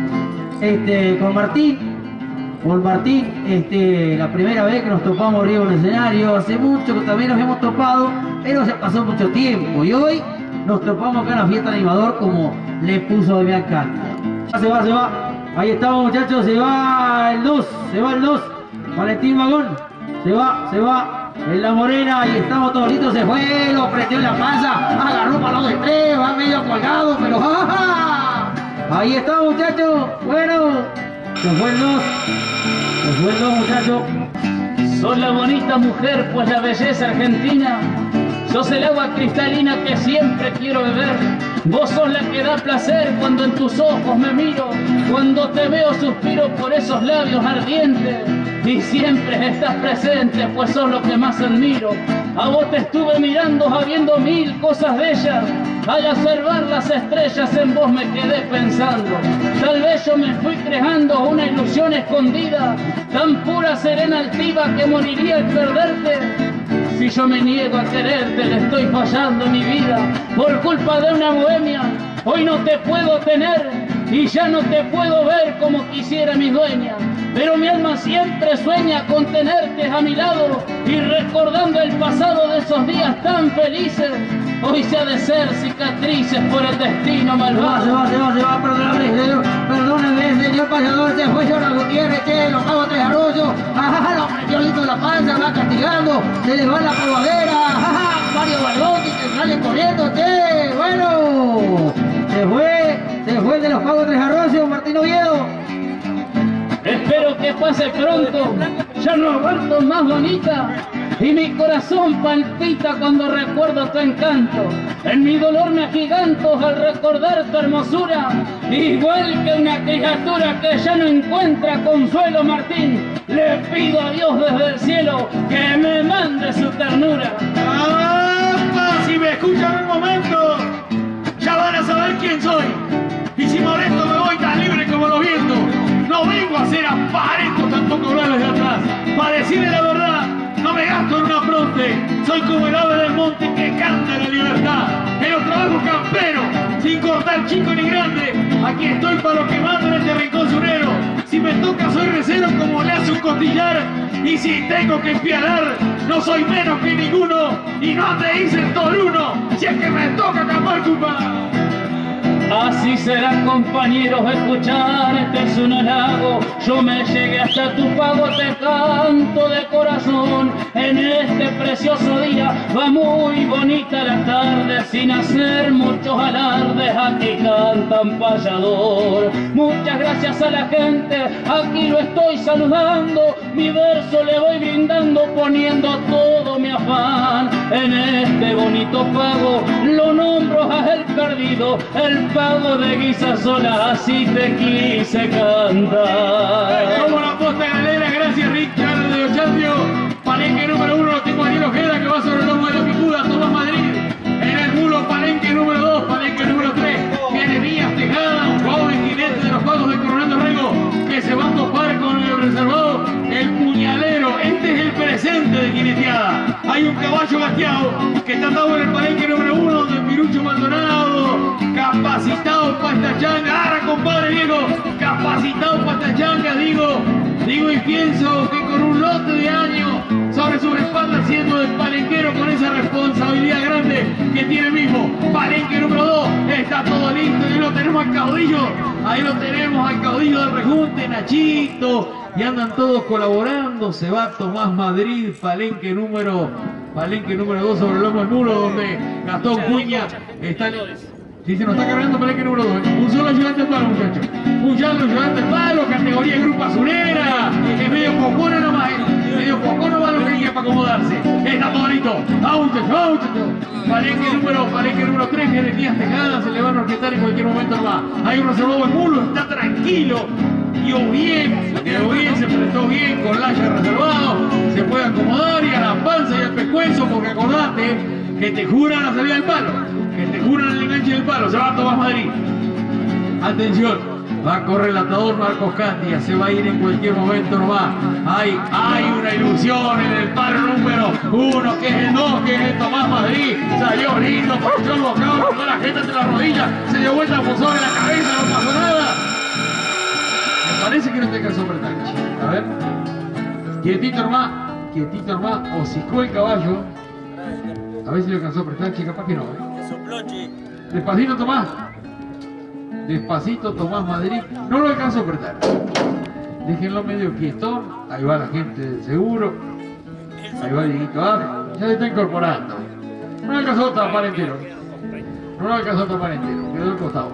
este, con Martín, con Martín, este, la primera vez que nos topamos arriba del escenario, hace mucho que también nos hemos topado, pero se pasó mucho tiempo y hoy nos topamos acá en la fiesta animador como le puso Damián Cántaro. Se va, se va, ahí estamos muchachos, se va el dos, se va el dos, Valentín Magón, se va, se va, en la morena, ahí estamos todos listos, se fue, lo prendió en la panza, agarró para los de tres, va medio colgado, pero ¡ja, ja! Ahí está muchachos, bueno, se fue el dos, se fue el dos muchachos. Sos la bonita mujer, pues la belleza argentina. Sos el agua cristalina que siempre quiero beber. Vos sos la que da placer cuando en tus ojos me miro. Cuando te veo suspiro por esos labios ardientes. Y siempre estás presente, pues sos lo que más admiro. A vos te estuve mirando, habiendo mil cosas bellas. Al observar las estrellas en vos me quedé pensando. Tal vez yo me fui creando una ilusión escondida, tan pura, serena, altiva que moriría al perderte. Si yo me niego a quererte, le estoy fallando en mi vida. Por culpa de una bohemia, hoy no te puedo tener y ya no te puedo ver como quisiera mi dueña. Pero mi alma siempre sueña con tenerte a mi lado y recordando el pasado de esos días tan felices. Hoy se ha de ser cicatrices por el destino malvado. Se va, se va, se va, se va, perdóname, señor, perdóname, señor payador, se fue Jonah Gutiérrez, che, los pagos tres arroyos, ajá, lo prendió listo en la panza, va castigando, se les va la polvadera, ajá, Mario Baldotti que sale corriendo, che, bueno, se fue, se fue el de los pagos tres arroyos, Martín Oviedo. Espero que pase pronto, ya no aguanto más bonita. Y mi corazón palpita cuando recuerdo tu encanto. En mi dolor me agiganto al recordar tu hermosura. Igual que una criatura que ya no encuentra consuelo, Martín, le pido a Dios desde el cielo que me mande su ternura. ¡Apa! Si me escuchan un momento, ya van a saber quién soy. Y si molesto me voy tan libre como los vientos. No vengo a ser aparento, tampoco hablar desde atrás. Para decirle la verdad, no me gasto en una fronte. Soy como el ave del monte que canta la libertad. En los trabajos camperos, sin cortar chico ni grande. Aquí estoy para lo que mando en este rincón surero. Si me toca soy recero como le hace un costillar. Y si tengo que empiadar, no soy menos que ninguno. Y no te dicen toruno, si es que me toca capar culpa. Así será, compañeros, escuchar este es un halago. Yo me llegué hasta tu pago, te canto de corazón. En este precioso día va muy bonita la tarde, sin hacer muchos alardes, aquí cantan payador. Muchas gracias a la gente, aquí lo estoy saludando. Mi verso le voy brindando, poniendo todo mi afán. En este bonito pago lo nombro a el perdido, el pago de Guisasola, así te quise cantar. Como la posta galera, gracias Richard de Ochandio. Palenque número uno, lo tengo Daniel Ojeda, que va sobre el lomo de la picuda, Tomás Madrid. En el mulo, Palenque número dos, Palenque número tres. Jeremías Tejada, un joven jinete de los pagos de Coronel Rego, que se va a topar con el reservado, el puñalero. Este es el presente de jineteada. Hay un caballo gasteado que está atado en el Palenque número uno, donde Pirucho Maldonado, capacitado para esta changa. Ahora, compadre viejo, capacitado para esta changa, digo, digo y pienso que con un lote de años sobre su espalda, siendo de palenquero con esa responsabilidad grande que tiene mismo. Palenque número dos, está todo listo y lo tenemos al caudillo, ahí lo tenemos al caudillo del rejunte, Nachito, y andan todos colaborando. Se va Tomás Madrid, Palenque número Palenque número dos sobre el lomo del muro, donde Gastón Cuña está. Sí, se nos está cargando Palenque número dos. Un solo ayudante al palo, muchachos. Un solo ayudante al palo, categoría de grupo azulera. Es medio pocona nomás, eh. medio pocona nomás lo que hay para acomodarse. Está todo listo. ¡Ah, muchachos! ¡Ah, muchachos! Palenque número, Palenque número tres, Jeremías Tejada, se le van a orquestar en cualquier momento nomás. Hay un reservado en mulo, está tranquilo. Dio bien, dio bien, se prestó bien con Lacha reservado. Se puede acomodar y a la panza y al pescuezo, porque acordate que te juran la salida del palo. Que te juran el enganche del palo. Se va a Tomás Madrid. Atención, va con relatador Marcos Candia, se va a ir en cualquier momento nomás. Hay, hay una ilusión en el palo número uno, que es el dos, que es el Tomás Madrid. Salió lindo, pasó el bocado, con la gente entre las rodillas, se dio vuelta a Fosón en la cabeza, no pasó nada. Me parece que no te alcanzó a apretar. A ver, quietito nomás, quietito nomás, hocicó el caballo. A ver si le alcanzó a apretar, che, capaz que no. ¿eh? Despacito Tomás. Despacito Tomás Madrid. No lo alcanzó a apretar. Déjenlo medio quietón. Ahí va la gente del seguro. Ahí va Dieguito Arro. Ya se está incorporando. No alcanzó a tapar entero. No lo alcanzó a tapar entero. Quedó al costado.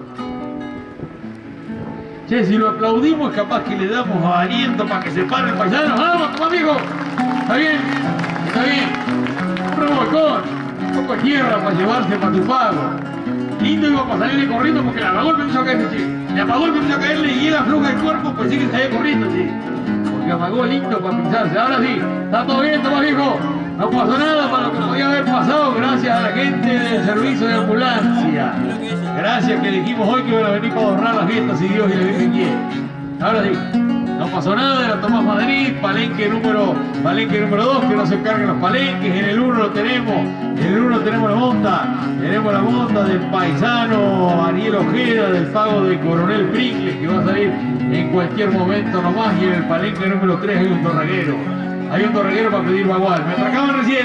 Che, si lo aplaudimos, capaz que le damos aliento para que se pare el paisano. ¡Vamos, Tomás, viejo! Está bien, está bien. Un revolcón, un poco de tierra para llevarse para tu pago. Lindo iba para salirle corriendo porque le apagó el que empezó a caerle, che. Le apagó el que empezó a caerle y él afloja el cuerpo, pues sí que salía corriendo, che. Porque apagó lindo para pisarse. Ahora sí, está todo bien, Tomás, viejo. No pasó nada para lo que podía haber pasado gracias a la gente del servicio de ambulancia. Gracias que dijimos hoy que iban a venir para honrar las fiestas si Dios y la Virgen quiere. Ahora sí, no pasó nada de la Tomás Madrid, palenque número, palenque número dos, que no se carguen los palenques. En el uno lo tenemos, en el uno tenemos la monta, tenemos la monta del paisano Ariel Ojeda, del pago de Coronel Pringles, que va a salir en cualquier momento nomás. Y en el palenque número tres hay un torraguero. Hay un torreguero para pedir bagual. Me atracaban recién,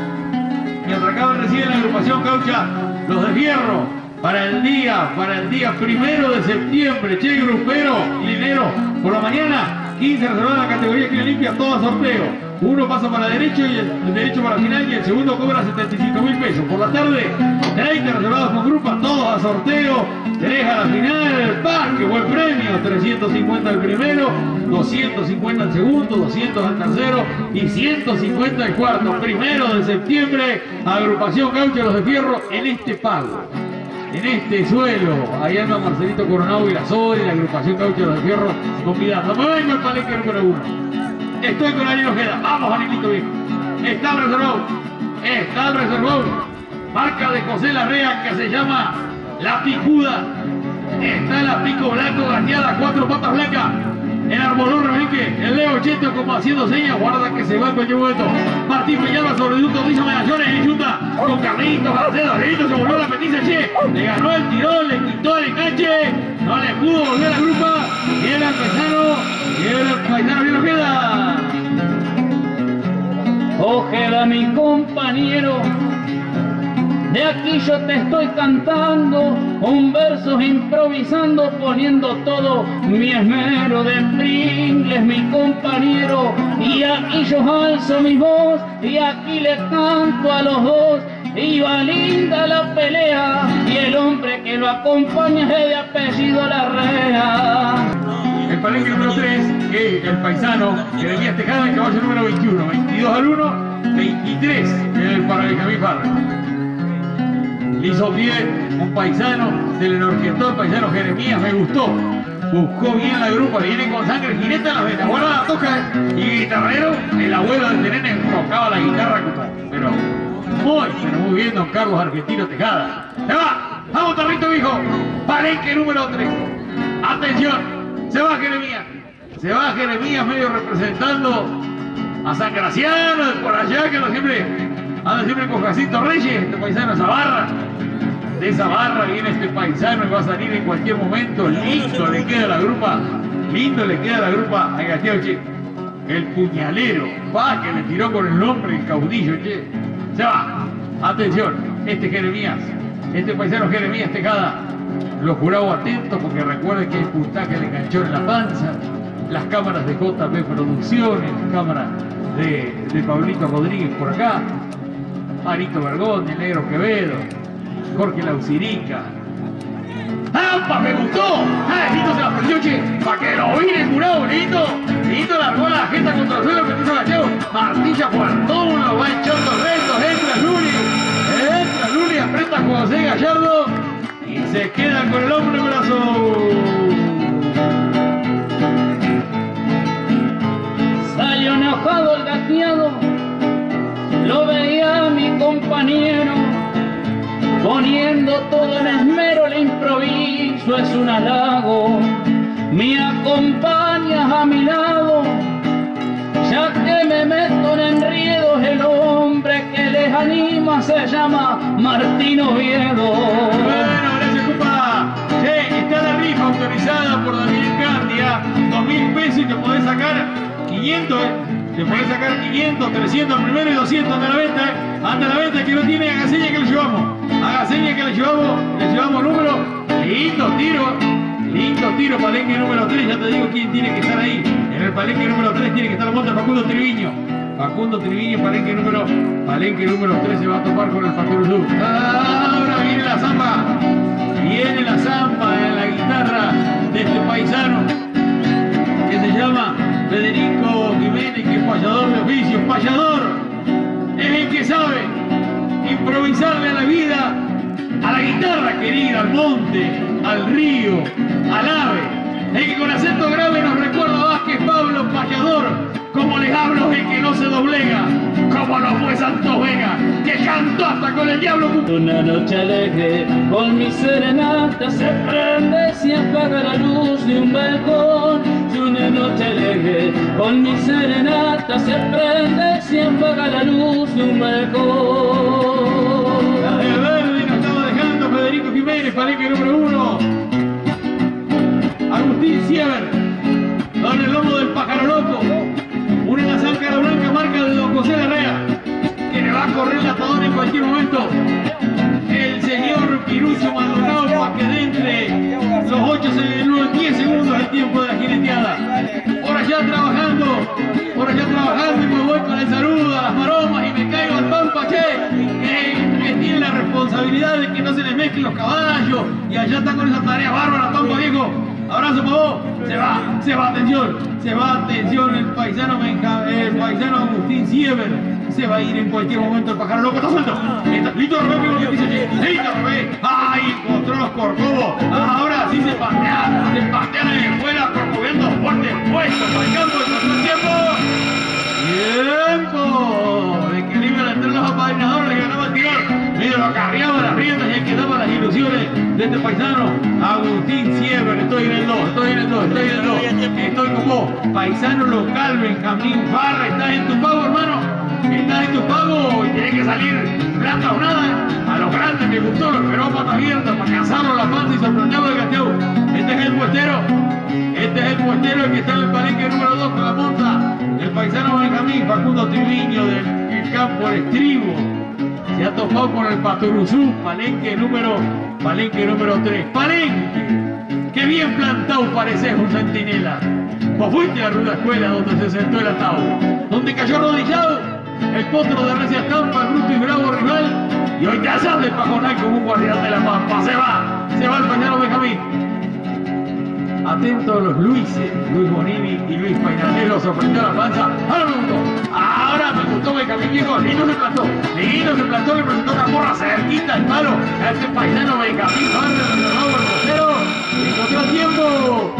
me atracaban recién la agrupación Caucha, los de Fierro, para el día, para el día primero de septiembre. Che, grupero, linero, por la mañana, quince reservadas en la categoría que limpia, todo a sorteo. Uno pasa para la derecha y el derecho para la final y el segundo cobra setenta y cinco mil pesos. Por la tarde, treinta reservados con grupas, todos a sorteo. Tres a la final, el parque, buen premio, trescientos cincuenta el primero, doscientos cincuenta el segundo, doscientos al tercero y ciento cincuenta el cuarto. Primero de septiembre, agrupación Caucha Los de Fierro en este pago, en este suelo. Ahí anda Marcelito Coronado y la Sol y la agrupación Caucha Los de Fierro convidando. Me vengo al palenque número uno. Estoy con Ariel Ojeda. Vamos, Anilito viejo. Está el reservado. Está el reservado. Marca de José Larrea que se llama La Picuda. Está la Pico Blanco gateada, cuatro patas blancas. El Arbolón Rebenque, el Leo Cheto como haciendo señas, guarda que se va en cualquier momento. Martín Peñalba sobre Duto, dice Medallones en Junta con Carlitos, Garcedo, Carlitos se volvió la petiza, che. Le ganó el tirón, le quitó el enganche, no le pudo volver a la grupa. Y era el paisano, y era el paisano bien Ojeda. Ojeda, mi compañero, de aquí yo te estoy cantando un verso improvisando, poniendo todo mi esmero. De Pringles, mi compañero, y aquí yo alzo mi voz y aquí le canto a los dos. Iba linda la pelea y el hombre que lo acompaña es de apellido Larrea. El palenque número tres, que es el paisano que venía Tejada, el caballo número veintiuno, veintidós al uno, veintitrés el para Benjamín Farra. Le hizo bien un paisano, se le enorquestó el paisano Jeremías, me gustó. Buscó bien la grupa, viene con sangre jineta en las venas, guarda la toca y guitarrero, el abuelo de Tenene tocaba la guitarra, pero muy, pero muy bien don Carlos Argentino Tejada. ¡Se va! ¡Vamos, Tarrito viejo! Palenque número tres. Atención, se va Jeremías. Se va Jeremías medio representando a San Graciano de por allá, que anda siempre, anda siempre con Jacinto Reyes, este paisano, esa barra. De esa barra viene este paisano y va a salir en cualquier momento. Lindo le queda la grupa, lindo le queda la grupa a Gateado, che. El puñalero, va que le tiró con el nombre el caudillo, che. Se va. Atención, este Jeremías, este paisano Jeremías Tejada, los jurados atentos porque recuerden que hay puntaje de enganchón en la panza, las cámaras de J P Producciones, las cámaras de, de Pablito Rodríguez por acá, Marito Vergón, el Negro Quevedo, Jorge Laucirica. ¡Ampa! ¡Me gustó! ¡Ah, Lito se la prendió, che! ¡Para que lo vine el jurado! ¡Lito! ¡Lito largó la jeta contra el suelo! ¡Petizo Gacheo! ¡Martilla Cuartón! ¡Lo va echando restos! ¡Entra Luli! ¡Entra Luli! ¡Aprieta José Gallardo! Y se queda con el hombre brazo. Salió enojado el gateado, lo veía mi compañero. poniendo todo en esmero, el improviso es un halago. Me acompañas a mi lado, ya que me meto en enredos, el hombre que les anima se llama Martín Oviedo. Bueno, gracias, compa. Sí, está la rifa autorizada por Daniel Candia, dos mil pesos y te podés sacar quinientos, eh. Te podés sacar quinientos, trescientos primero y doscientos ante la venta, eh. Ante la venta, que no tiene, haga seña que le llevamos. Haga seña que le llevamos, le llevamos número. Lindo tiro, lindo tiro, palenque número tres, ya te digo quién tiene que estar ahí. En el palenque número tres tiene que estar la monta Facundo Triviño. Facundo Triviño, palenque número, palenque número tres se va a topar con el Factor Sur. Ahora viene la zamba, viene la zamba en la guitarra de este paisano que se llama Federico Jiménez, que es payador de oficio. Payador es el que sabe improvisarle a la vida, a la guitarra querida, al monte, al río, al ave. El que con acento grave nos recuerda a Vázquez Pablo, payador, como les hablo, el que no se doblega, como lo fue Santos Vega, que cantó hasta con el diablo. Una noche alegre, con mi serenata se prende, se apaga la luz de un balcón. Si una noche alegre, con mi serenata se prende, se apaga la luz de un balcón. La de Verdi nos estaba dejando Federico Jiménez, palenque número uno. Agustín Siever, con el lomo del pájaro loco. Una en la záncara blanca, marca de don José Herrera, que le va a correr la atadón en cualquier momento. El señor Pirucho Maldonado para que entre los ocho, los diez segundos del tiempo de la jineteada. Por allá trabajando, por allá trabajando y me voy para el saludo a las maromas y me caigo al Pampa, che, que, que tiene la responsabilidad de que no se les mezclen los caballos y allá está con esa tarea bárbara, Pampa viejo. Abrazo para vos. Se va, se va, atención, se va, atención, el paisano, el paisano Agustín Siever se va a ir en cualquier momento. El pájaro loco está suelto. Está, listo, Robé, lo que dice, listo, Robé. ¡Ay, encontró los corcovos! Ahora sí se patea, se patean en la escuela promoviendo fuerte puesto para el campo de control. ¡Tiempo! ¡Tiempo! De que le iban a entrar los apadrinadores, le ganaba el tirón. Mira, lo acarreaba las riendas y el que daba las ilusiones de este paisano, Agustín Siever. Estoy en el dos, estoy en el dos, estoy en el dos. Estoy con vos, paisano local, Benjamín Farra. ¿Estás en tu pago, hermano? ¿Estás en tu pago? Y tiene que salir plata o nada. A los grandes me gustó, lo esperó a patas abiertas para cazarlo la panza y sorprenderlo del gateau. Este es el puestero. Este es el puestero, el que está en el palenque número dos con la monta. El paisano Benjamín Facundo Triviño del el campo El Estribo. Se ha topado con el Paturuzú, palenque número, palenque número tres. Palenque, qué bien plantado pareces un centinela. Vos fuiste a la ruda escuela donde se sentó el ataúd, donde cayó arrodillado el potro de Recia Estampa, el bruto y bravo rival, y hoy te haces de pajonal como un guardián de la pampa. Se va, se va el paisano Benjamín. Atento a los Luises, Luis Bonini y Luis Painalero, sorprendió la panza. Ahora me gustó, ahora me gustó Benjamín viejo, lindo se plantó, lindo se plantó, le presentó una porra cerquita al palo a este paisano Benjamín, padre del nuevo tercero, encontró tiempo,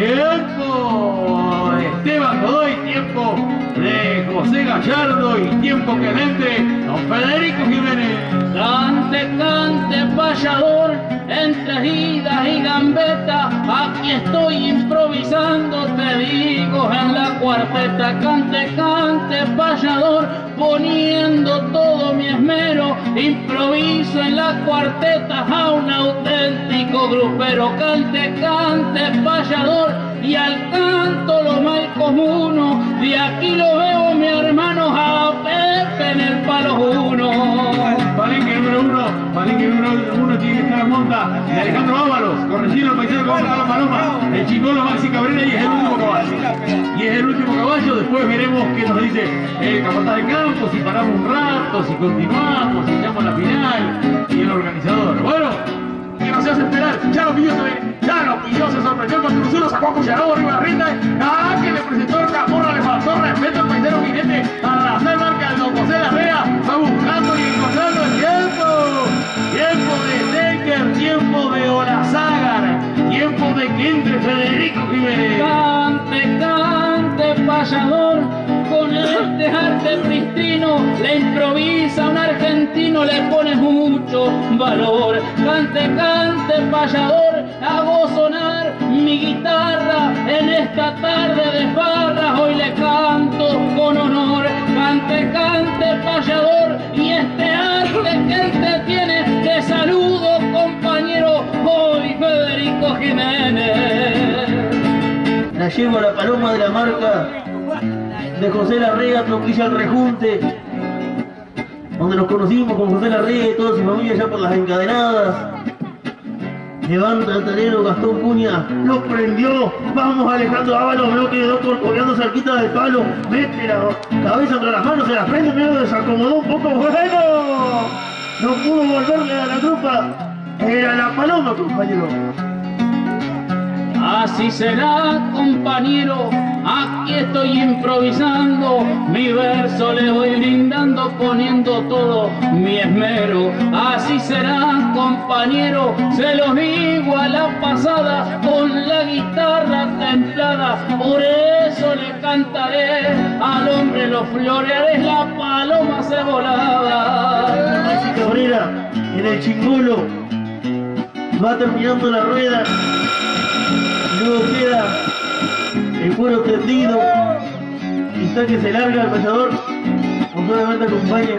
tiempo de Esteban Godoy, tiempo de José Gallardo y tiempo que le entre don Federico Jiménez. Cante, cante, payador, entre idas y gambetas, aquí estoy improvisando, te digo, en la cuarteta. Cante, cante, payador, poniendo todo mi esmero, improviso en la cuarteta a un auténtico grupero. Cante, cante, payador, y al canto lo mal comuno, de aquí lo veo mi hermano a Pepe en el palo uno. Palenque número uno, palenque número uno tiene que estar monta de Alejandro Ábalos, corregir al paisano que va a sacar la paloma, el chingolo Maxi Cabrera, y es el último caballo. Y es el último caballo, después veremos qué nos dice el capataz de campo, si paramos un rato, si continuamos, si echamos la final, y el organizador. Bueno, que nos hace esperar, ya lo pidió, ya lo pidió, se sorprendió cuando Cruzó, lo sacó a Cucharado arriba de la rinda. Ah, que le presentó el Camorra, le faltó respeto al paisano jinete a la hacer marca del don José Larrea, va buscando y encontrando el tiempo. Tiempo de Decker, tiempo de Olazágar, tiempo de que entre Federico Jiménez. Cante, cante, payador, con este arte pristrino, le improvisa un argentino, le pones mucho mucho valor. Cante, cante, payador, hago sonar mi guitarra en esta tarde de farra. Hoy le canto con honor. Cante, cante, payador, y este arte que él te tiene, te saludo, compañero, hoy Federico Jiménez. La llevo a la paloma de la marca de José Larrea, Tronquilla al Rejunte, donde nos conocimos con José Larrea y toda su familia ya por las encadenadas. Levanta el talero Gastón Cuña, lo prendió, vamos Alejandro Ábalos, veo que quedó colgando cerquita del palo, mete la cabeza entre las manos, se la prende, medio desacomodó un poco, bueno, no pudo volverle a la trupa, era la paloma, compañero. Así será, compañero, aquí estoy improvisando, mi verso le voy brindando, poniendo todo mi esmero. Así será, compañero, se los digo a la pasada, con la guitarra templada, por eso le cantaré, al hombre lo florearé, la paloma se volaba. Maxi Cabrera, en el chingolo, va terminando la rueda. Luego queda el cuero tendido y está que se larga el payador, o solamente acompaña.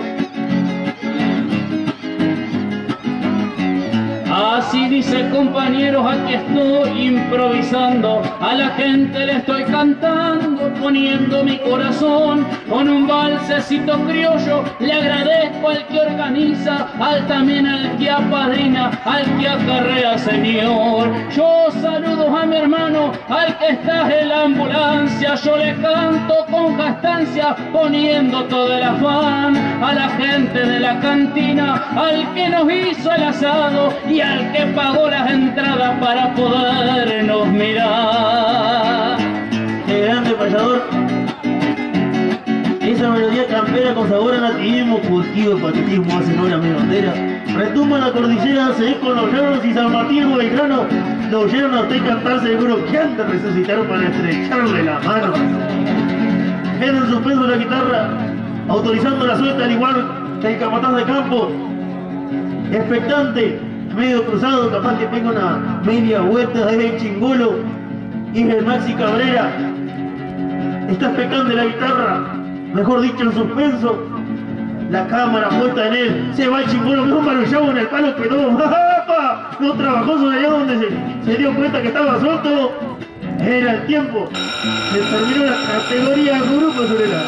Así dice, compañeros, aquí estoy improvisando, a la gente le estoy cantando, poniendo mi corazón con un balsecito criollo. Le agradezco al que organiza, al también al que apadrina, al que acarrea, señor. Yo saludo a mi hermano, al que está en la ambulancia, yo le canto con castancia, poniendo todo el afán, a la gente de la cantina, al que nos hizo el asado y al que pagó las entradas para podernos mirar. ¡Qué grande payador! Esa melodía campera con sabor a nativismo, cultivo y patriotismo hacen honor a mi bandera. Retumba la cordillera, se con los llanos y San Martín Belgrano. Lo oyeron a usted cantar seguro que han de resucitar para estrecharle la mano. Queda en suspenso la guitarra, autorizando la suelta al igual que el capataz de campo. Expectante, medio cruzado, capaz que tenga una media vuelta desde el chingolo. Y el Maxi Cabrera está expectante la guitarra, mejor dicho en suspenso. La cámara puesta en él, se va el chingolo, que un marullado en el palo quedó. ¡Ja, no trabajó sobre allá donde se, se dio cuenta que estaba suelto. Era el tiempo. Se terminó la categoría grupo sobre la.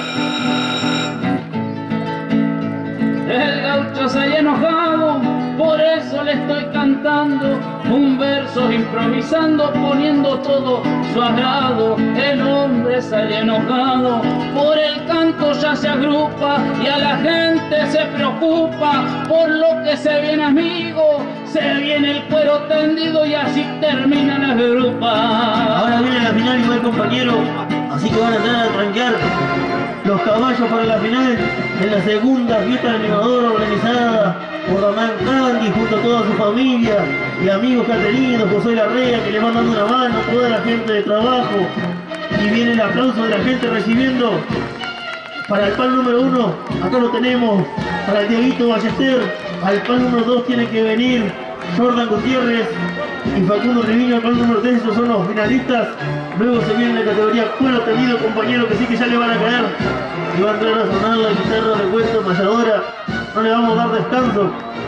El gaucho se haya enojado, por eso le estoy cantando un verso improvisando, poniendo todo su agrado. El hombre se haya enojado, por el canto ya se agrupa y a la gente se preocupa por lo que se viene, amigo. Se viene el cuero tendido y así terminan las grupas. Ahora viene la final igual, compañero, así que van a entrar a tranquear los caballos para la final en la segunda fiesta del animador organizada por Damán Candy junto a toda su familia y amigos que ha tenido, José Larrea, que le van dando una mano, toda la gente de trabajo. Y viene el aplauso de la gente recibiendo para el pal número uno. Acá lo tenemos para el Dieguito Ballester. Al pal número dos tiene que venir Jordan Gutiérrez y Facundo Riviño. Al pal número tres, estos son los finalistas. Luego se viene la categoría cuero tendido, compañero, que sí que ya le van a caer y va a entrar a sonar la guitarra de vuelta payadora. No le vamos a dar descanso.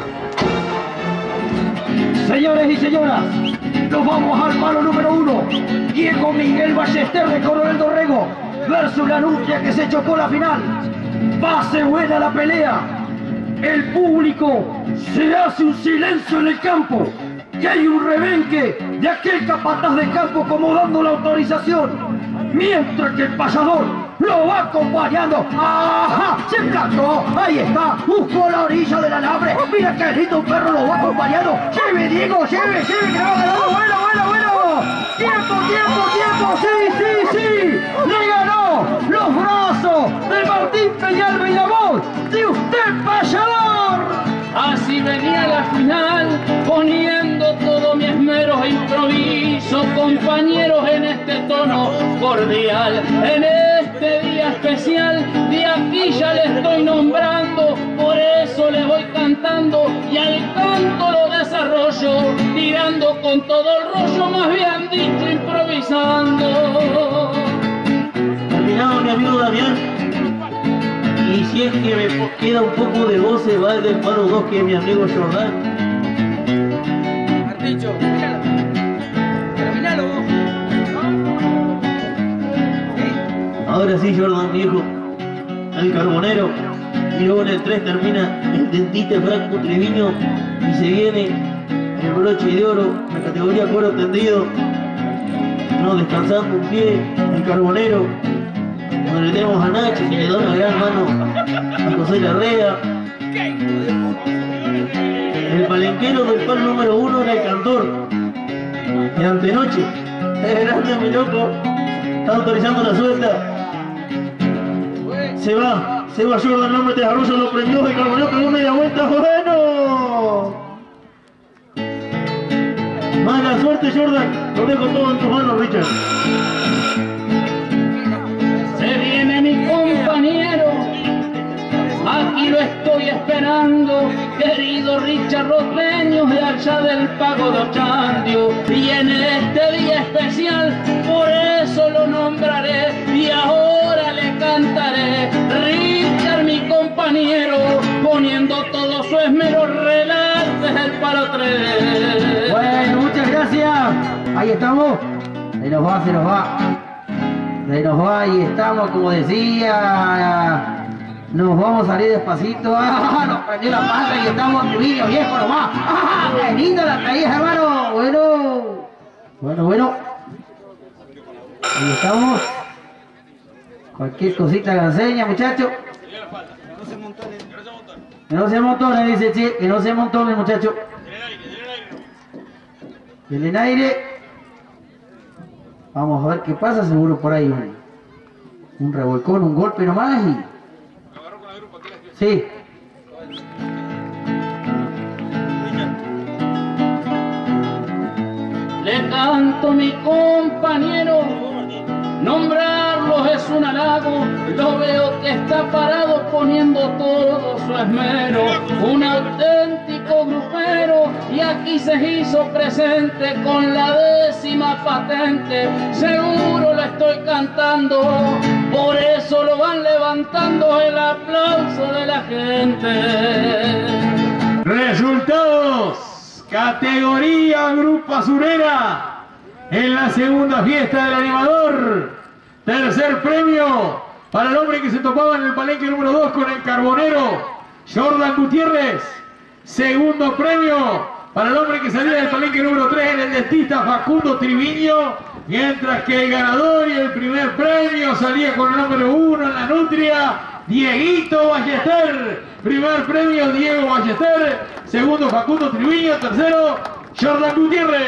Señores y señoras, nos vamos al palo número uno. Diego Miguel Ballester de Coronel Dorrego versus la Nutria que se chocó la final. Va a ser buena la pelea. El público se hace un silencio en el campo. Que hay un rebenque de aquel capataz de campo como dando la autorización. Mientras que el payador lo va acompañando. ¡Ajá! ¡Se plantó! ¡Ahí está! Buscó la orilla del alambre. ¡Mira qué lindo un perro lo va acompañando! ¡Lleve, Diego! ¡Lleve, lleve! ¡Que va ganando! ¡Bueno, bueno, bueno! ¡Tiempo, tiempo, tiempo! ¡Sí, sí, sí! ¡Le ganó los brazos de Martín Peñalba y la voz de usted, payador! Así venía la final, poniendo todo mi esmero e improviso, compañeros, en este tono cordial, en este día especial, de aquí ya le estoy nombrando, por eso le voy cantando. cantando y al canto lo desarrollo, tirando con todo el rollo, más bien dicho, improvisando. Terminado mi amigo Damián. Y si es que me queda un poco de voz, se va el del palo dos, que es mi amigo Jordán. Marticho, terminalo. Terminalo vos. Ahora sí, Jordan, viejo. El carbonero. Y luego en el tres termina el dentista Franco Triviño. Y se viene el broche de oro, la categoría cuero tendido. No, descansando un pie, el carbonero. Donde tenemos a Nacho, que le da una gran mano a José Larrea. El palenquero del palo número uno era el cantor de antenoche. Es grande, mi loco. Está autorizando la suelta. Se va, se va Jordan, el nombre de Arroyo, lo prendió de carbonero, pegó media vuelta. ¡Bueno! Mala suerte, Jordan. Lo dejo todo en tus manos, Richard. Se viene mi compañero, aquí lo estoy esperando, querido Richard Roteño, de allá del Pago de Ochandio. Y en este día especial, por eso lo nombraré y ahora le cantaré. Richard, mi compañero, poniendo todo su esmero, relances el palo tres. Bueno, muchas gracias. Ahí estamos. Se nos va, se nos va. Se nos va, ahí estamos, como decía. Nos vamos a salir despacito. ¡Ah! Nos prendió la pata y estamos en Triviño, viejo, nomás. ¡Ah! ¡Qué linda la traías, hermano! Bueno. Bueno, bueno. Ahí estamos. Cualquier cosita que enseña, muchachos. Que no se amontone, dice Che. Que no se amontone, muchachos. Denle en aire. Vamos a ver qué pasa, seguro por ahí un, un revolcón, un golpe nomás y... Sí. Le canto mi compañero, nombrarlo es un halago, lo veo que está parado poniendo todo su esmero, un auténtico grupero, y aquí se hizo presente con la décima patente, seguro lo estoy cantando, por eso lo van levantando el aplauso de la gente. Resultados, categoría Grupo Azurera. En la segunda fiesta del animador, tercer premio para el hombre que se topaba en el palenque número dos con el carbonero, Jordan Gutiérrez. Segundo premio para el hombre que salía del palenque número tres en el dentista Facundo Triviño, mientras que el ganador y el primer premio salía con el número uno en la nutria, Dieguito Ballester. Primer premio Diego Ballester, segundo Facundo Triviño, tercero Jordan Gutiérrez.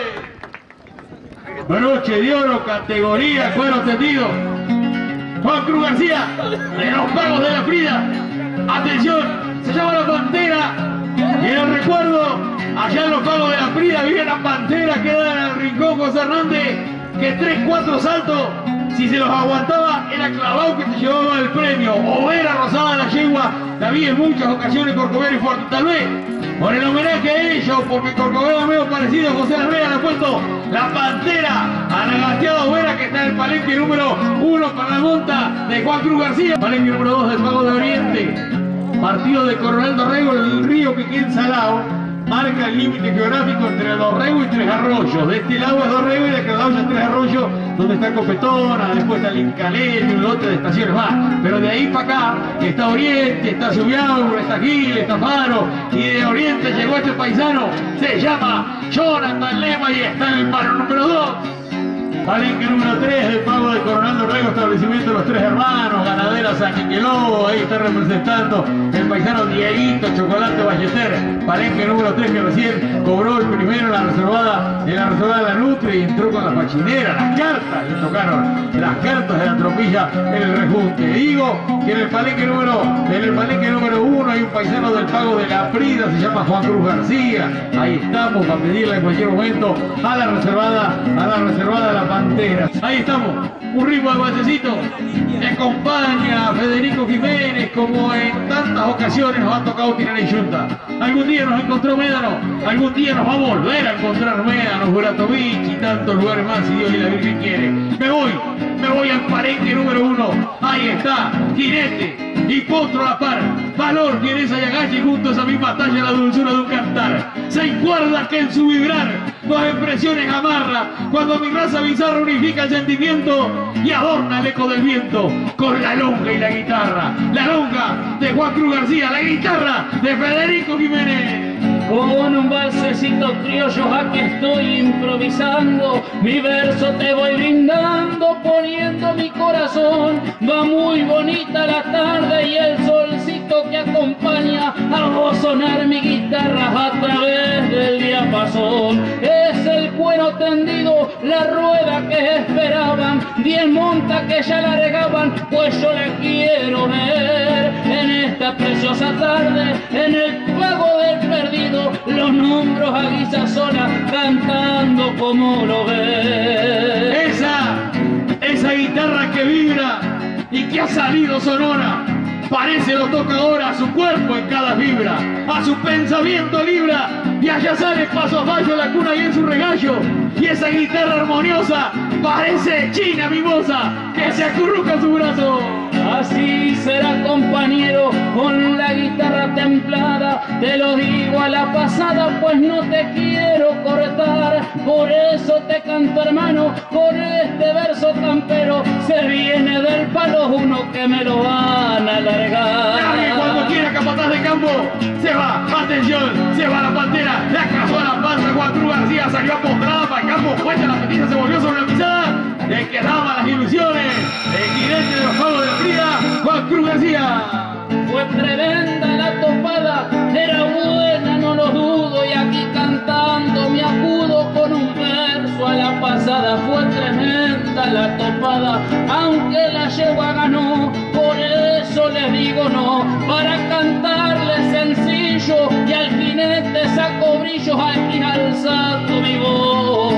Broche de oro, categoría cuero tendido. Juan Cruz García, de los Pagos de la Frida. Atención, se llama la Pantera. Y el recuerdo, allá en los Pagos de la Frida había una Pantera que era en el Rincón José Hernández, que tres, cuatro saltos, si se los aguantaba, era clavado que se llevaba el premio. O era Rosada la yegua, la vi en muchas ocasiones Corcovero y Fuerte. Tal vez por el homenaje a ellos, porque Corcovero es medio parecido a José Larrea, le ha puesto la Pantera a la gateada Vera, que está en el palenque número uno para la monta de Juan Cruz García. Palenque número dos del Pago de Oriente. Partido de Coronel Dorrego, el río que queda en Salao, marca el límite geográfico entre Dorrego y Tres Arroyos. De este lado es Dorrego y de aquel lado es Tres Arroyos, donde está Copetona, después está Lincalén y un lote de estaciones más. Pero de ahí para acá está Oriente, está Subiauro, está Gil, está Faro, y de Oriente llegó este paisano, se llama Jonathan Lema y está en el palo número dos. Palenque número tres del Pago de Coronel Dorrego, establecimiento de los Tres Hermanos, ganadera San Niqueló, ahí está representando el paisano Dieguito Chocolate Ballester. Palenque número tres que recién cobró el primero en la reservada, en la reservada de la Nutria y entró con la fachinera, las cartas, le tocaron las cartas de la tropilla en el rejunte. Digo que en el palenque número, en el palenque número uno hay un paisano del Pago de la Prida, se llama Juan Cruz García. Ahí estamos para pedirle en cualquier momento a la reservada, a la reservada de la Pantera. Ahí estamos, un ritmo de valsecito que acompaña a Federico Jiménez, como en tantas ocasiones nos ha tocado tirar en Junta. Algún día nos encontró Médano, algún día nos va a volver a encontrar Médano, Buratovich y tantos lugares más, si Dios y la Virgen quiere. Me voy, me voy al palenque número uno. Ahí está, jinete y potro a la par, valor, fiereza y agache, y junto a esa misma talla la dulzura de un cantar. Se encuerda que en su vibrar dos expresiones amarra, cuando mi raza bizarra unifica el sentimiento y adorna el eco del viento con la longa y la guitarra. La longa de Juan Cruz García, la guitarra de Federico Jiménez. Con un balsecito criollo aquí estoy improvisando, mi verso te voy brindando, poniendo mi corazón. Va muy bonita la tarde y el solcito que acompaña, hago sonar mi guitarra a través del diapasón. Es el cuero tendido, la rueda que esperaban, diez montas que ya largaban, pues yo la quiero ver. En esta preciosa tarde, en el pago del perdido, los nombros a Guisasola cantando como lo ves. Esa, esa guitarra que vibra y que ha salido sonora, parece lo toca ahora a su cuerpo en cada fibra, a su pensamiento libra, y allá sale paso a paso la cuna y en su regallo, y esa guitarra armoniosa parece china mimosa que se acurruca en su brazo. Así será, compañero, con la guitarra templada, te lo digo a la pasada, pues no te quiero cortar. Por eso te canto, hermano, con este verso campero, se viene del palo uno que me lo van a alargar. Nadie cuando quiera capataz de campo, se va, atención, se va la Pantera, la cazó a la panza, Juan Cruz García salió apostrada para el campo, puesta la petiza, se volvió sobre la pisada, le quedaban las ilusiones, el jinete de los palos de la fría, Juan Cruz García. Fue tremenda la topada, era buena, no lo dudo, y aquí cantando me acudo con un verso a la pasada. Fue tremenda la topada, aunque la yegua ganó, por eso les digo no, para cantarle sencillo, y al jinete saco brillos, aquí alzando mi voz.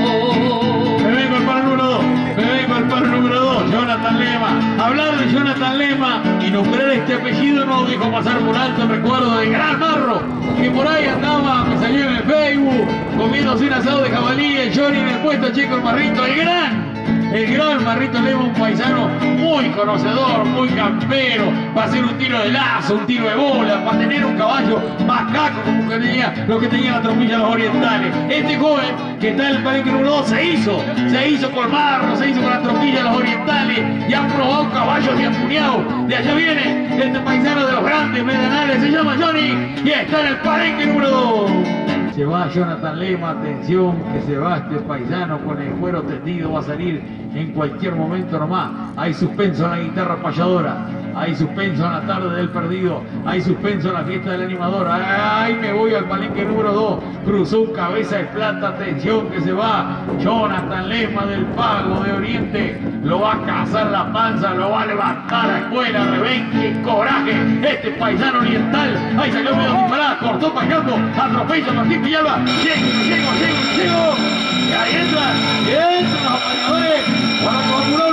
Me vengo al paro número dos, me vengo al paro número dos, Jonathan Lema. Hablar de Jonathan Lema y nombrar este apellido no dijo pasar por alto el recuerdo de Gran Marro, que por ahí andaba, me salió en el Facebook, comiéndose un asado de jabalí, el Johnny en el puesto, Checo el Marrito, el gran, el gran Marrito Lema, un paisano muy conocedor, muy campero, para hacer un tiro de lazo, un tiro de bola, para tener un caballo más caco como que tenía, lo que tenía la trompilla de los orientales. Este joven que está en el palenque número dos se hizo, se hizo con Marro, se hizo con la trompilla de los orientales y han probado caballos de apuñados. De allá viene este paisano de los grandes medianales, se llama Johnny y está en el palenque número dos. Se va Jonathan Lema, atención, que se va este paisano con el cuero tendido, va a salir en cualquier momento nomás. Hay suspenso en la guitarra payadora, hay suspenso en la tarde del perdido, hay suspenso en la fiesta del animador. Ay, me voy al palenque número dos, cruzó un cabeza de plata, atención que se va Jonathan Lema del Pago de Oriente, lo va a cazar la panza, lo va a levantar a escuela, rebenque, coraje, este paisano oriental, ahí salió medio disparada, cortó para el campo, atropella a Martín Villalba, llego, llego, llego, llego, y ahí entra, y entran los apañadores, para Comurón,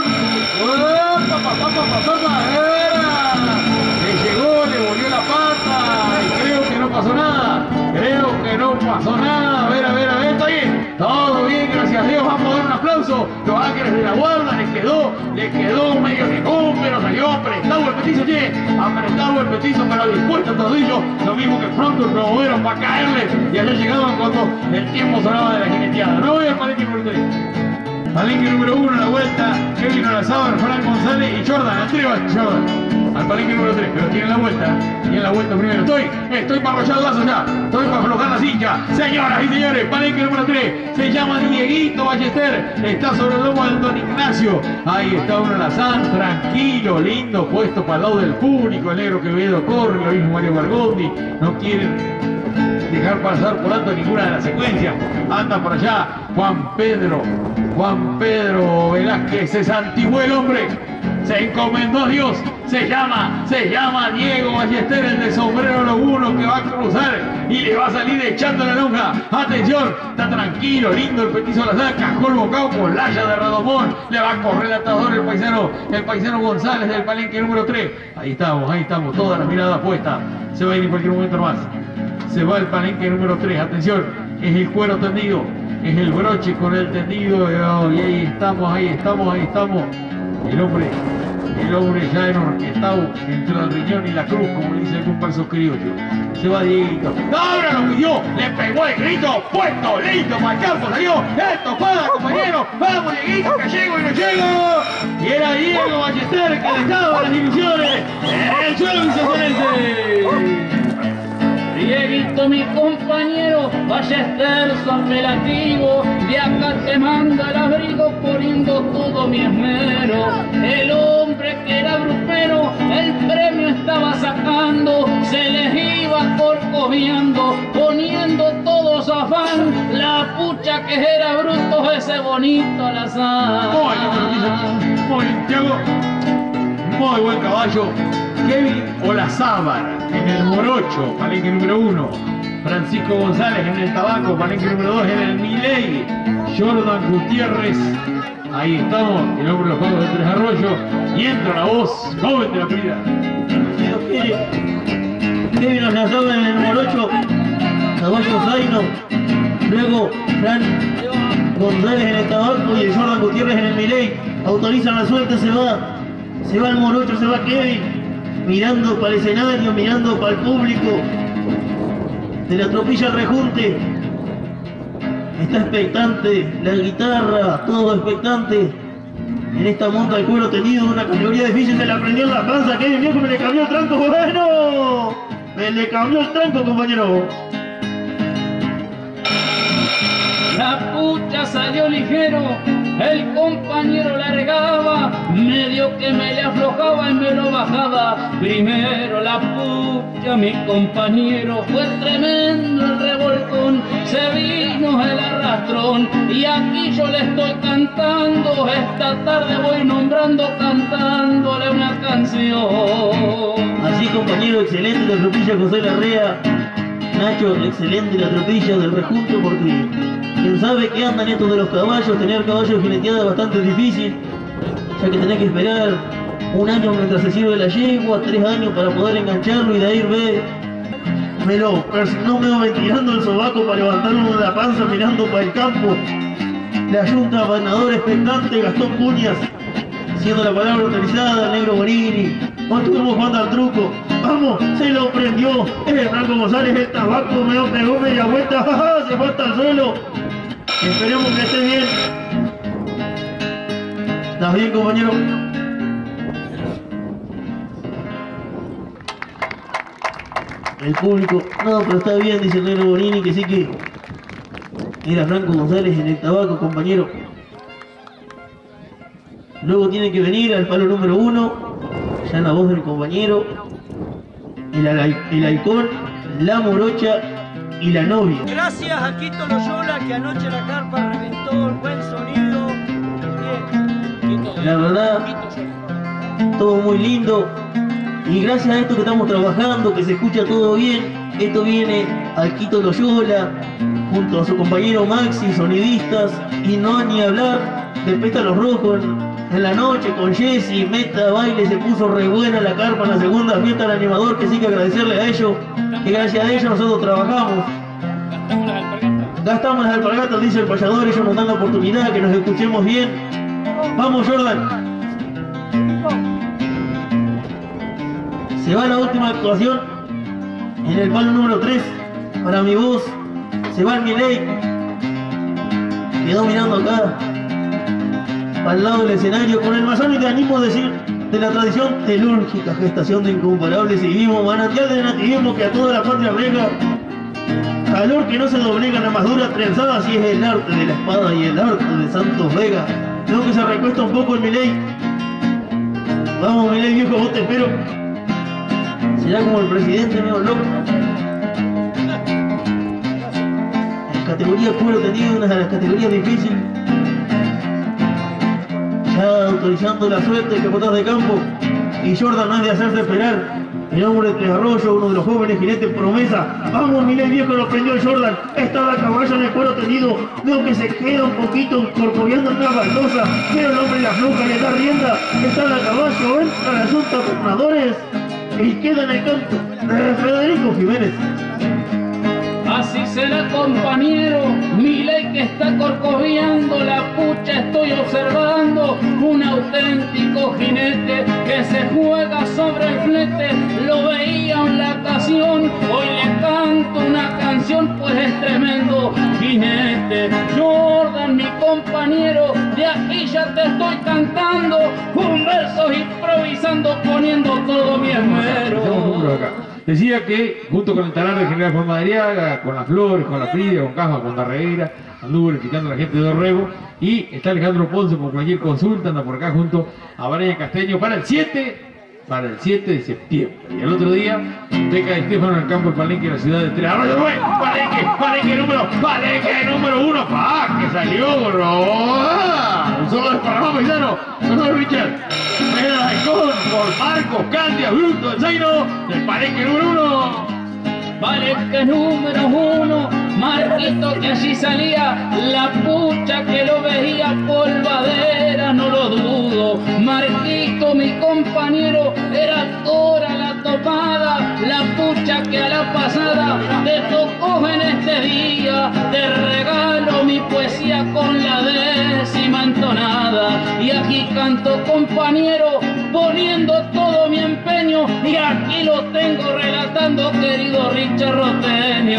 le llegó, le volvió la pata, y creo que no pasó nada, creo que no pasó nada, a ver, a ver, a ver, está bien, todo bien, gracias a Dios, vamos a dar un aplauso, los ángeles de la guarda, les quedó, les quedó medio rigón, pero salió apretado el petizo, che, apretado el petizo, pero dispuesto a todillo, lo mismo que pronto promovieron para caerle, y allá llegaban cuando el tiempo sonaba de la jineteada. No voy al palenque número tres. Palenque número uno, la vuelta, Kevin Olazábal, Frank González y Jordan, Andrés Jordan. Al palenque número tres, pero tiene la vuelta, tiene la vuelta primero. Estoy, estoy para arrollar lazo ya, estoy para aflojar la cincha. Señoras y señores, palenque número tres, se llama Dieguito Ballester, está sobre el lomo del Don Ignacio. Ahí está uno Lazán, tranquilo, lindo, puesto para el lado del público. El negro Quevedo corre, lo mismo Mario Bargondi, no quieren dejar pasar por alto ninguna de las secuencias. Anda por allá Juan Pedro, Juan Pedro Velázquez, se santiguó el hombre, se encomendó a Dios Se llama, se llama Diego Ballester, el de sombrero lobuno, que va a cruzar y le va a salir echando la lonja. Atención, está tranquilo, lindo el petizo a la saca, cajó el bocado con laya de Radomón. Le va a correr el atador el paisano, el paisano González del palenque número tres. Ahí estamos, ahí estamos, todas las miradas puestas. Se va a ir en cualquier momento más. Se va el palenque número tres, atención, es el cuero tendido, es el broche con el tendido, y ahí estamos, ahí estamos, ahí estamos. El hombre, el hombre ya enorquestado entre el riñón y la cruz, como dice algún falso criollo. Se va Dieguito. Ahora lo pidió, le pegó el grito, puesto, listo, para el campo, salió. Esto para, compañero. Vamos, Dieguito, que llego y no llego. Y era Diego Ballester que le daba las ilusiones. El suelo vicesorense. Dieguito, mi compañero, Ballester su apelativo, de acá te manda el abrigo poniendo todo mi esmero. El hombre que era brupero, el premio estaba sacando, se les iba corcoviando, poniendo todos afán, la pucha que era bruto ese bonito alazán. Muy bien, Tiago. Muy buen caballo. Kevin Olazábal en el Morocho, palenque número uno. Francisco González en el Tabaco, palenque número dos en el Miley. Jordan Gutiérrez, ahí estamos, el hombre de los Juegos de Tres Arroyos. Y entra la voz joven de la primera. Kevin Olazábal en el Morocho, caballo Zaino. Luego Fran González en el Tabaco y el Jordan Gutiérrez en el Miley. Autorizan la suerte, se va. Se va el Morocho, se va Kevin. Mirando para el escenario, mirando para el público. De la tropilla al rejunte. Está expectante, la guitarra, todo expectante. En esta monta de cuero tendido, una categoría difícil, se le prendió en la panza. Kevin viejo, me le cambió el tranco, bueno. Me le cambió el tranco, compañero. La pucha salió ligero, el compañero largaba, medio que me le aflojaba y me lo bajaba. Primero la pucha, mi compañero, fue tremendo el revolcón, se vino el arrastrón y aquí yo le estoy cantando, esta tarde voy nombrando, cantándole una canción. Así, compañero, excelente la tropilla José Larrea. Nacho, excelente la tropilla del rejunto, porque quien sabe que andan estos de los caballos, tener caballos jineteados es bastante difícil, ya que tenés que esperar un año mientras se sirve la yegua, tres años para poder engancharlo y de ahí ver. Me lo persignó medio ventilando el sobaco para levantarlo de la panza mirando para el campo. La yunta ganador expectante, Gastón Cuñas, siendo la palabra autorizada, Negro Bonini. No estuvimos jugando al truco. Vamos, se lo prendió. El Franco González, el tabaco, me lo pegó media vuelta. ¡Ja, se fue hasta el suelo! Esperemos que esté bien. ¿Estás bien, compañero? El público, no, pero está bien, dice el Negro Bonini, que sí que era Franco González en el tabaco, compañero. Luego tiene que venir al palo número uno, ya en la voz del compañero, el, el halcón, la morocha y la novia. Gracias a Quito Loyola, que anoche la carpa reventó, el buen sonido. Bien. La verdad, todo muy lindo. Y gracias a esto que estamos trabajando, que se escucha todo bien, esto viene al Quito Loyola, junto a su compañero Maxi, sonidistas, y no ni hablar de Pétalos Rojos en, en la noche con Jessy, meta, baile, se puso re buena la carpa en la segunda fiesta del animador, que sí que agradecerle a ellos, que gracias a ellos nosotros trabajamos. Gastamos las alpargatas, dice el payador, ellos nos dan la oportunidad que nos escuchemos bien. Vamos, Jordan. Se va la última actuación en el palo número tres para mi voz. Se va el Miley. Quedó mirando acá al lado del escenario con el mayor mecanismo de decir de la tradición telúrgica, gestación de incomparables y vivo manantial de nativismo que a toda la patria rega. Calor que no se doblega, la más dura trenzada, si es el arte de la espada y el arte de Santos Vega. Creo que se recuesta un poco el Miley. Vamos, Miley viejo, vos te espero. Será como el presidente medio loco. En categoría cuero tendido, una de las categorías difíciles. Ya autorizando la suerte, el capataz de campo, y Jordan no es de hacerse esperar. El hombre de Tres Arroyos, uno de los jóvenes jinetes promesa. Vamos, Milei viejo, lo prendió el Jordan. Estaba a caballo en el cuero tendido. Veo que se queda un poquito corcoviando en una baldosa. Pero el hombre la afloja, le da rienda. Está a caballo, entra la junta gobernadores y queda en el canto de Federico Jiménez. Así será, compañero, Milei que está corcoviando, la pucha estoy observando, un auténtico jinete que se juega sobre el flete, lo veía en la ocasión, hoy le canto una canción, pues es tremendo jinete. Jordan, mi compañero, de aquí ya te estoy cantando, un verso improvisando, poniendo todo mi esmero. Decía que junto con el talar de General Juan Madariaga, con las Flores, con la Frida, con Caja, con Darreguera, anduvo verificando a la gente de Dorrego, y está Alejandro Ponce por cualquier consulta, anda por acá junto a Brian Casteño para el siete, para el siete de septiembre. Y el otro día, Beca de Estefano en el campo del Palenque de la ciudad de Tres Arroyos. Palenque, Palenque número, Palenque número uno, pa, que salió, bro. Ah, un solo desparramado paisano, no es Richard. Meda de Con, por Marcos, Candia, Bruto, el Zaino, del Palenque número uno. Palenque número uno, Marquito que allí salía, la pucha que lo veía polvadera, no lo dudo. Marquito, mi compañero, era toda la topada, la pucha que a la pasada te tocó en este día. Te regalo mi poesía con la décima entonada, y aquí canto, compañero, poniendo todo mi empeño, y aquí lo tengo relatando, querido Richard Roteño.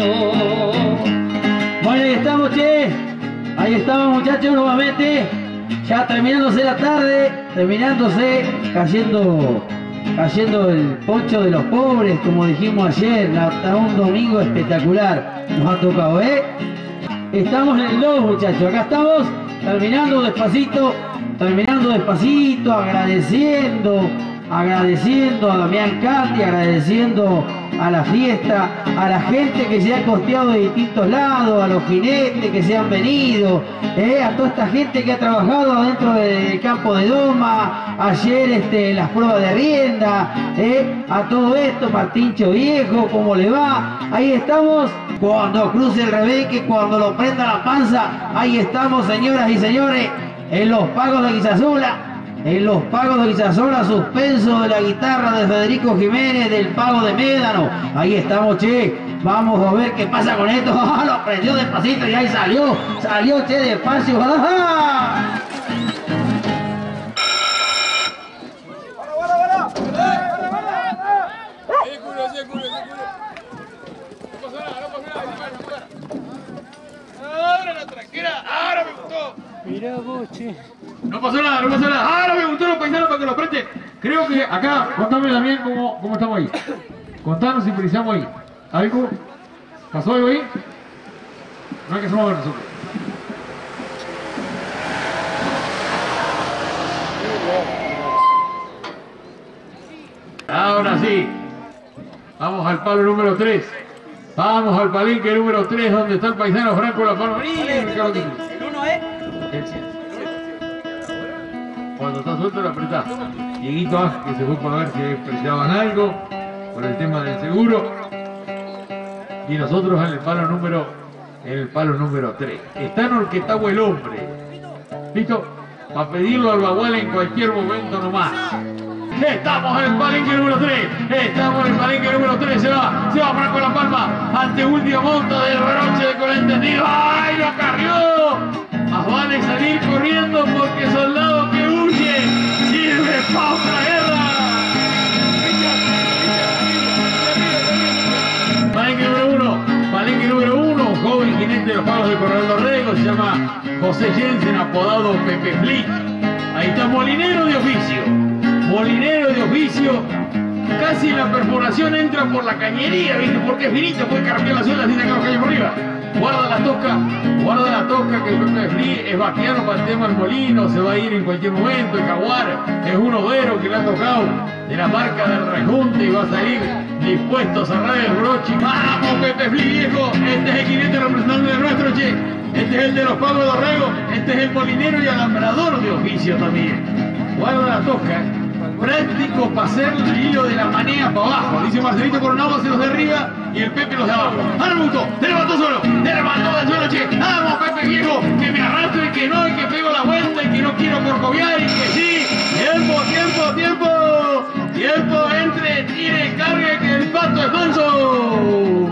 Bueno, ahí estamos, che. Ahí estamos, muchachos, nuevamente. Ya terminándose la tarde, terminándose, cayendo, cayendo el poncho de los pobres, como dijimos ayer, hasta un domingo espectacular nos ha tocado, ¿eh? Estamos en el dos, muchachos, acá estamos, terminando despacito, terminando despacito, agradeciendo, agradeciendo a Damián Cati, agradeciendo a la fiesta, a la gente que se ha costeado de distintos lados, a los jinetes que se han venido, eh, a toda esta gente que ha trabajado dentro del campo de Doma, ayer este, las pruebas de rienda, eh, a todo esto, Martincho Viejo, ¿cómo le va? Ahí estamos, cuando cruce el rebeque, cuando lo prenda la panza, ahí estamos, señoras y señores, en los pagos de Guisasola. En los pagos de Guisasola, suspenso de la guitarra de Federico Jiménez, del pago de Médano. Ahí estamos, che. Vamos a ver qué pasa con esto. ¡Ah, lo prendió despacito y ahí salió! Salió, che, despacio. ¡Ah! Ahora la tranquila, ahora me gustó. Mirá vos, che. No pasó nada, no pasó nada. Ahora me gustó los paisanos para que los presten. Creo que acá, contame también cómo, cómo estamos ahí. Contanos si precisamos ahí. ¿Algo? ¿Pasó algo ahí? No hay que somos nosotros. Ahora sí. Vamos al palo número tres. Vamos al palenque número tres, donde está el paisano Franco La Palma. ¿El uno es? El siete. Cuando está suelto lo apretás. Dieguito Ángel, que se fue para ver si precisaban algo por el tema del seguro. Y nosotros en el palo número en el palo número tres. Está en Orquetagua el hombre. ¿Listo? Para pedirlo al bagual en cualquier momento nomás. Estamos en el palenque número tres. Estamos en el palenque número tres. Se va, se va Franco La Palma. Ante último monto del broche de Colentendido. ¡Ay, lo carrió! Más vale salir corriendo porque soldado que huye sirve para otra guerra. Palenque número uno, palenque número uno, un joven jinete de los pagos de Corral Dorrego, se llama José Jensen, apodado Pepe Flick. Ahí está, molinero de oficio, molinero de oficio. Casi la perforación entra por la cañería, ¿viste? Porque es finito, puede carpear la suela sin sacar los caños por arriba. Guarda la toca, guarda la toca, que el Pepe Flick es vaquiano para el tema del molino, se va a ir en cualquier momento. El Jaguar es un overo que le ha tocado de la marca del rejunte y va a salir dispuesto a cerrar el broche. ¡Vamos, Pepe Flick, viejo! Este es el jinete representante de nuestro, che. Este es el de los pagos de Dorrego, este es el molinero y alambrador de oficio también. Guarda la toca, prácticos para hacer el hilo de la manea para abajo. Dice Marcelito Coronado hace los de arriba y el Pepe los de abajo. Ahora me gustó, te levantó solo, te levantó del suelo, che. Vamos, Pepe viejo, que me arrastro y que no, y que pego la vuelta y que no quiero corcoviar y que sí. Tiempo, tiempo, tiempo. Tiempo, entre, tire, cargue, que el pato es manso.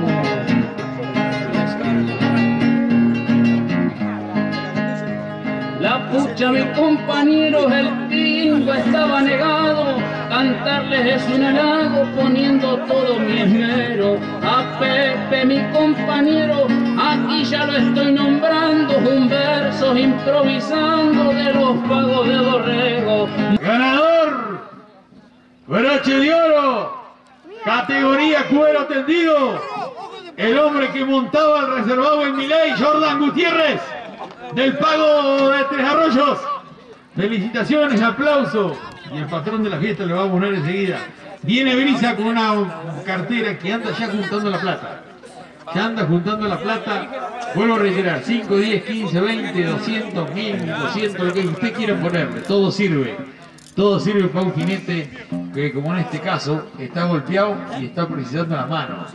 La pucha, mi compañero, el tingo estaba negado. Cantarles es un halago, poniendo todo mi esmero. A Pepe, mi compañero, aquí ya lo estoy nombrando. Un verso improvisando de los pagos de Dorrego. Ganador, broche de oro, categoría cuero tendido. El hombre que montaba el reservado en Miley, Jordan Gutiérrez, del Pago de Tres Arroyos. Felicitaciones, aplauso. Y el patrón de la fiesta le va a poner enseguida. Viene Brisa con una cartera que anda ya juntando la plata. Ya anda juntando la plata. Vuelvo a reiterar, cinco, diez, quince, veinte, doscientos, mil, doscientos, lo que usted quiera ponerle. Todo sirve. Todo sirve para un jinete que, como en este caso, está golpeado y está precisando la mano.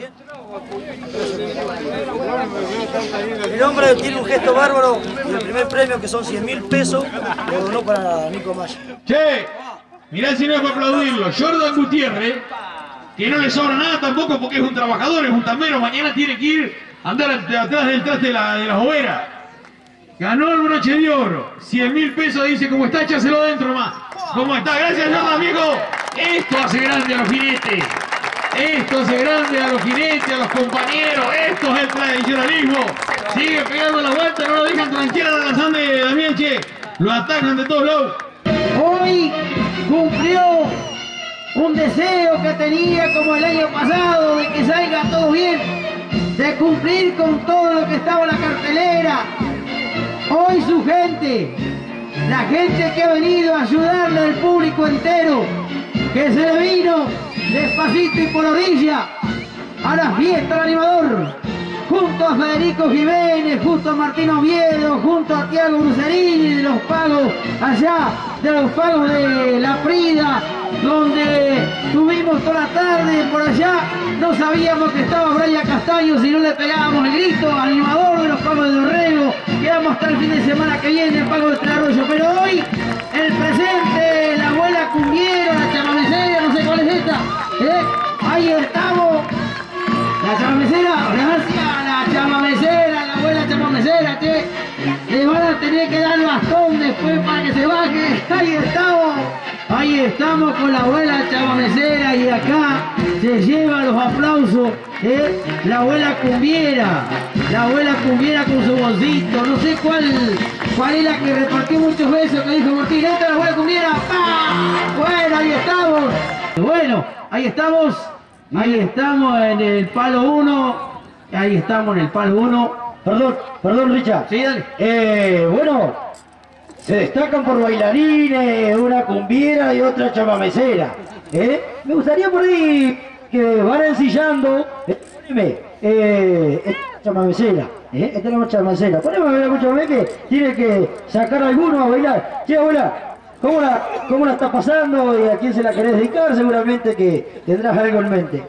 El hombre tiene un gesto bárbaro y el primer premio, que son cien mil pesos, lo donó para Nico Maya. Che, mirá si no es para aplaudirlo. Jordan Gutiérrez, que no le sobra nada tampoco porque es un trabajador, es un tambero. Mañana tiene que ir a andar atrás del traste de la, de la jovera. Ganó el broche de oro. cien mil pesos, dice, como está, échaselo adentro más. ¿Cómo está? Gracias, Jordan, viejo. Esto hace grande a los jinetes. Esto hace grande a los jinetes, a los compañeros. Esto es el tradicionalismo. Sigue pegando la vuelta, no lo dejan tranquila la lanzada de Damián, che. Lo atacan de todos lados. Hoy cumplió un deseo que tenía como el año pasado, de que salga todo bien, de cumplir con todo lo que estaba en la cartelera. Hoy su gente, la gente que ha venido a ayudarle al público entero, que se le vino despacito y por orilla a la fiesta del animador, junto a Federico Jiménez, junto a Martín Oviedo, junto a Tiago Brucerini de los Pagos, allá de los Pagos de La Prida, donde tuvimos toda la tarde por allá. No sabíamos que estaba Brian Castaño si no le pegábamos el grito al animador de los Pagos de Dorrego, que vamos a estar el fin de semana que viene el Pago de Tres Arroyos. Pero hoy, el presente, la abuela cumbiera, la chamamecera, no sé cuál es esta, ¿eh? Ahí estamos. La chamamecera, gracias a la chamamecera, la abuela chamamecera, che. Le van a tener que dar bastón después para que se baje. Ahí estamos. Ahí estamos con la abuela chamamecera y acá se lleva los aplausos, ¿eh? La abuela cumbiera. La abuela cumbiera con su bolsito. No sé cuál, cuál es la que repartió muchos besos que dijo Martín. Esta es la abuela cumbiera. ¡Pah! Bueno, ahí estamos. Bueno, ahí estamos. Ahí estamos en el palo uno. Ahí estamos en el palo uno. Perdón, perdón, Richard. Sí, dale. Eh, bueno, se destacan por bailarines, una cumbiera y otra chamamecera. ¿Eh? Me gustaría por ahí que van ensillando. Eh, poneme, eh, esta chamamecera. ¿Eh? Esta es la chamamecera. Poneme a ver la chamamé que tiene que sacar alguno a bailar. Che, abuela, ¿cómo la, ¿cómo la está pasando y a quién se la querés dedicar? Seguramente que tendrás algo en mente.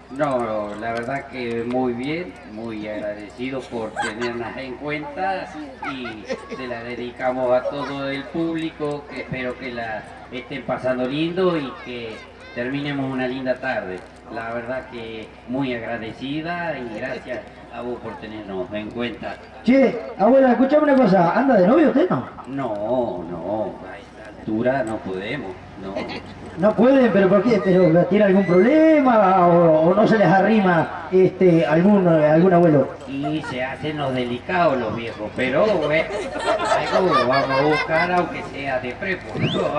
No, la verdad que muy bien, muy agradecido por tenernos en cuenta y se la dedicamos a todo el público, que espero que la estén pasando lindo y que terminemos una linda tarde. La verdad que muy agradecida y gracias a vos por tenernos en cuenta. Che, abuela, escuchame una cosa, ¿anda de novio usted no? No, no, a esta altura no podemos, no. No pueden, pero ¿por qué? ¿Pero tiene algún problema o, o no se les arrima este algún algún abuelo? Y se hacen los delicados los viejos, pero bueno, algo vamos a buscar aunque sea de prepo.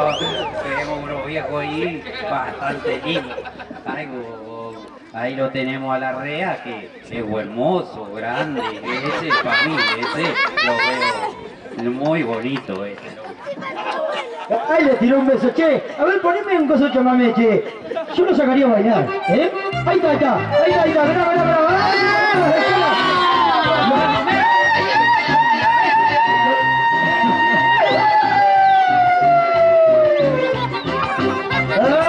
Tenemos unos viejos ahí bastante lindos. Algo, ahí lo tenemos a la rea, que es hermoso, grande, ese para mí, ese lo veo muy bonito ese. Ahí le tiró un beso, che. A ver, poneme un coso chamamé, che. Yo lo sacaría a bailar, ¿eh? Ahí está, ahí está, ahí está, ahí está, bravo, bravo, bravo.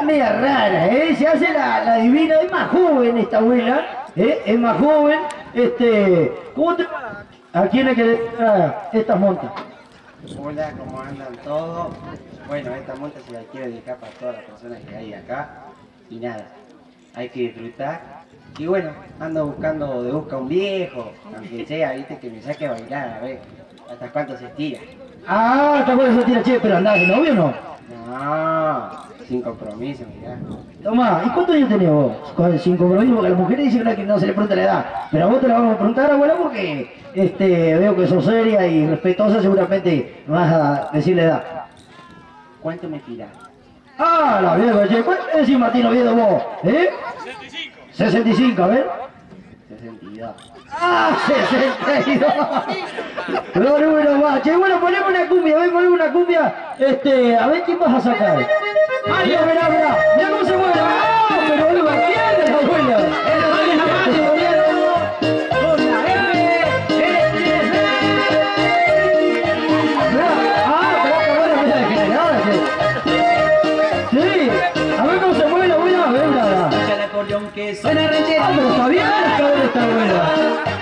media rara, ¿eh? Se hace la, la divina, es más joven esta abuela, ¿eh? Es más joven, este... ¿Cómo te... ¿A quién le querés dar estas montas? Hola, ¿cómo andan todos? Bueno, esta monta se la quiero dedicar para todas las personas que hay acá. Y nada, hay que disfrutar. Y bueno, ando buscando de busca un viejo, aunque sea, viste, que me saque a bailar, a ver, hasta cuánto se estira. Ah, ¿hasta cuándo se tira, che? ¿Pero andás de novio o no? No, sin compromiso, mirá. Tomá, ¿y cuántos años tenés vos? Con- Sin compromiso, porque a las mujeres dicen que no se le pregunta la edad. Pero a vos te la vamos a preguntar, abuela, porque este, veo que sos seria y respetuosa, seguramente me vas a decir la edad. ¿Cuánto me tirás? Ah, la vieja, che, ¿cuánto decís Martín Oviedo vos? ¿Eh? sesenta y cinco. sesenta y cinco, a ver. sesenta y dos. ¡Ah, sesenta y dos! No, no, no, va. Che, bueno, ponemos una cumbia, ven, ponemos una cumbia. Este, a ver quién vas a sacar. Ay, mirá, mirá, mirá. Mirá cómo se mueve. ¡Ah, pero él va bien, la abuela! Que suena ranchera. Ah, pero está bien la cadera esta abuela.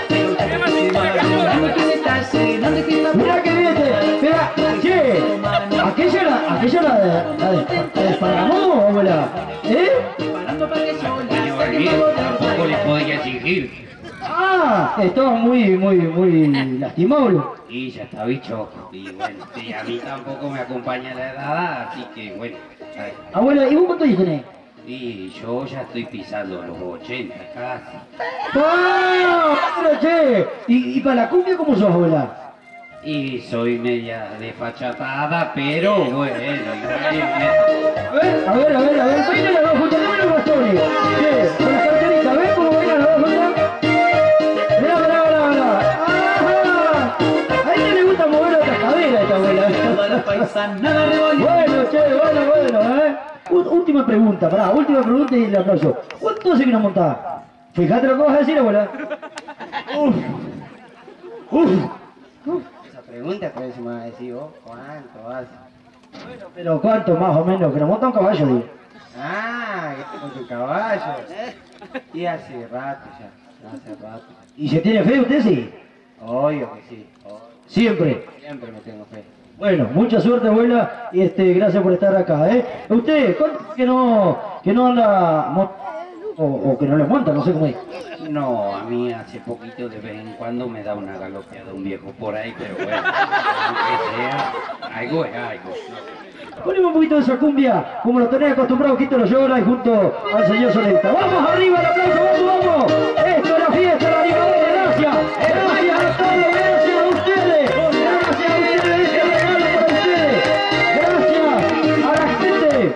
Mira que bien, mira, che, aquella era, aquella era de, la de, la de Esparramó, abuela, ¿eh? Señor bien, tampoco le podía exigir. Ah, estaba muy, muy, muy lastimado. Y ya está bicho. Y bueno, sí, a mí tampoco me acompaña la edad, así que bueno. ay, Abuela, ¿y vos cuántos años tenés? Y yo ya estoy pisando los ochenta casi. ¡Ah! Pero, che, ¿y, y para la cumbia cómo sos, abuela? Y soy media desfachatada, pero bueno, igual A ver, a ver, a ver, a ver, bailen las dos juntas, dame los bastones. Che, con las características, ¿ves cómo bailan las dos juntas? Mirá, mirá, mirá, mirá. ¡Ajá! A ella le gusta mover otras caderas esta abuela. Bueno, che, bueno, bueno, ¿eh? U- última pregunta, pará, última pregunta y el aplauso. ¿Cuánto hace que no montás? Fíjate lo que vas a decir, abuela. Uf. Uf. Uf. Esa pregunta tal vez se me va a decir vos, ¿cuánto hace? Bueno, pero ¿cuánto más o menos? Que no monta un caballo, digo. Ah, que con tu caballo. Y hace rato ya, hace rato. ¿Y se tiene fe usted, sí? Obvio que sí, obvio. Siempre. Siempre me tengo fe. Bueno, mucha suerte, abuela, y este, gracias por estar acá, ¿eh? Usted, ¿cuánto que no, que no anda, mo- o, o que no le monta, no sé cómo es? no, a mí hace poquito de vez en cuando me da una galopeada un viejo por ahí, pero bueno, aunque sea, algo es algo. Poneme un poquito de esa cumbia, como lo tenés acostumbrado, Quito lo llora y junto al señor Solista. ¡Vamos arriba, el aplauso, vamos, vamos! Esto es la fiesta, la libertad, gracias, gracias a todos, gracias a ustedes, gracias a ustedes, este regalo para ustedes, gracias a la gente.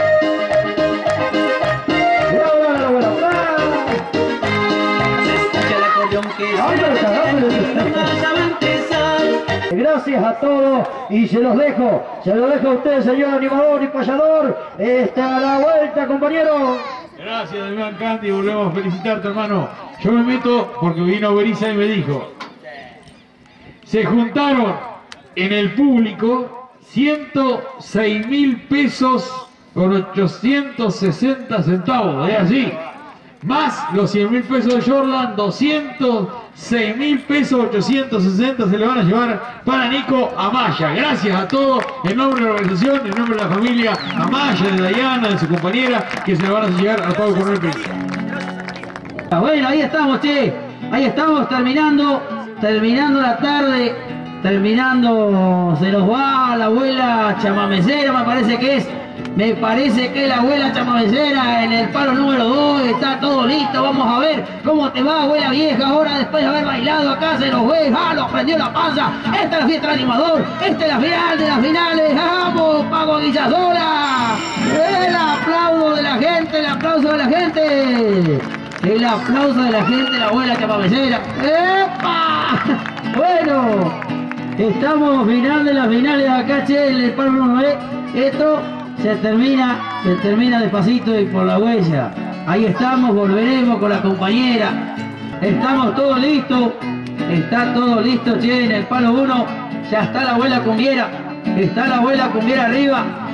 Bravo, bravo, bravo, bravo. Escucha el acordeón que Ay, pero cagamos, gracias a todos y se los dejo, se los dejo a ustedes, señor animador y payador. Está a la vuelta, compañero. Gracias, Damián Candy, volvemos a felicitarte, hermano. Yo me meto porque vino Berisa y me dijo, se juntaron en el público ciento seis mil pesos con ochocientos sesenta centavos, es así. Más los cien mil pesos de Jordan, doscientos seis mil pesos, ochocientos sesenta se le van a llevar para Nico Amaya. Gracias a todos, en nombre de la organización, en nombre de la familia Amaya, de Dayana, de su compañera, que se le van a llevar a todo con el príncipe. Bueno, ahí estamos, che. Ahí estamos terminando, terminando la tarde, terminando, se nos va la abuela chamamecera, me parece que es. Me parece que la abuela chamamecera en el palo número dos está todo listo. Vamos a ver cómo te va, abuela vieja. Ahora, después de haber bailado acá, se nos ve. ¡Ah, nos prendió la panza! Esta es la fiesta del animador. Esta es la final de las finales. ¡Vamos, Pago Guillasola! El aplauso de la gente, el aplauso de la gente. El aplauso de la gente, la abuela chamamecera. ¡Epa! Bueno, estamos final de las finales acá, che, en el palo número nueve. Esto se termina, se termina despacito y por la huella. Ahí estamos, volveremos con la compañera. Estamos todos listos. Está todo listo, che, en el palo uno. Ya está la abuela cumbiera. Está la abuela cumbiera arriba.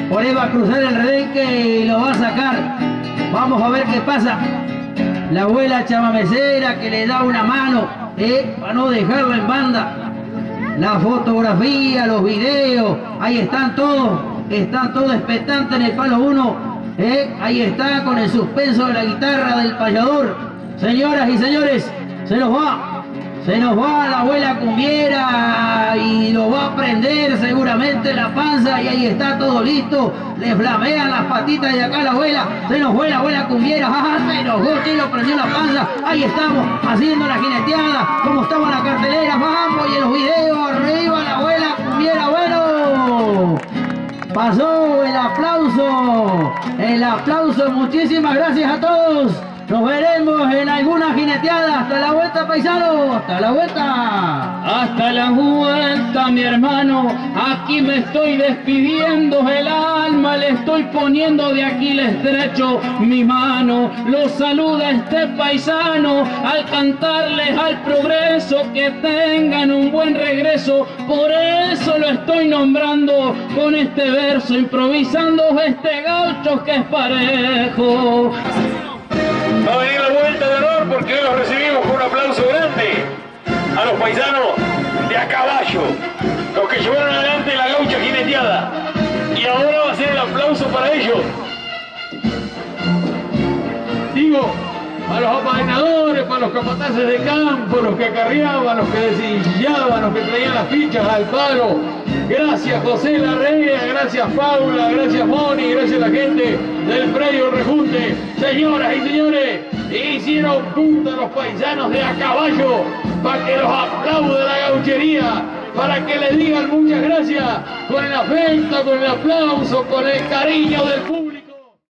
por ahí va a cruzar el redenque y lo va a sacar. Vamos a ver qué pasa. La abuela chamamecera que le da una mano, ¿eh? Para no dejarla en banda. La fotografía, los videos, ahí están todos, están todos expectantes en el palo uno, ¿eh? Ahí está con el suspenso de la guitarra del payador. Señoras y señores, se nos va, se nos va la abuela cumbiera y lo va a prender seguramente la panza y ahí está todo listo. Le flamean las patitas de acá la abuela, se nos fue la abuela cumbiera, ¡ah! Se enojó, sí, lo prendió la panza. Ahí estamos haciendo la jineteada, como estaba en la cartelera, vamos, y en los videos, arriba la abuela cumbiera, bueno. Pasó el aplauso, el aplauso, muchísimas gracias a todos. Nos veremos en alguna jineteada. Hasta la vuelta, paisano. Hasta la vuelta. Hasta la vuelta, mi hermano. Aquí me estoy despidiendo. El alma le estoy poniendo. De aquí le estrecho mi mano. Los saluda este paisano. Al cantarles al progreso. Que tengan un buen regreso. Por eso lo estoy nombrando. Con este verso improvisando. Este gaucho que es parejo. Va a venir la vuelta de honor porque hoy los recibimos con un aplauso grande a los paisanos de a caballo, los que llevaron adelante la gaucha jineteada. Y ahora va a ser el aplauso para ellos. Digo, para los apadrinadores, para los capataces de campo, los que acarreaban, los que desillaban, los que traían las fichas al paro. Gracias José Larrea, gracias Paula, gracias Moni, gracias a la gente del predio Rejunte. Señoras y señores, hicieron punta los paisanos de a caballo para que los aplaude la gauchería, para que les digan muchas gracias con el afecto, con el aplauso, con el cariño del público.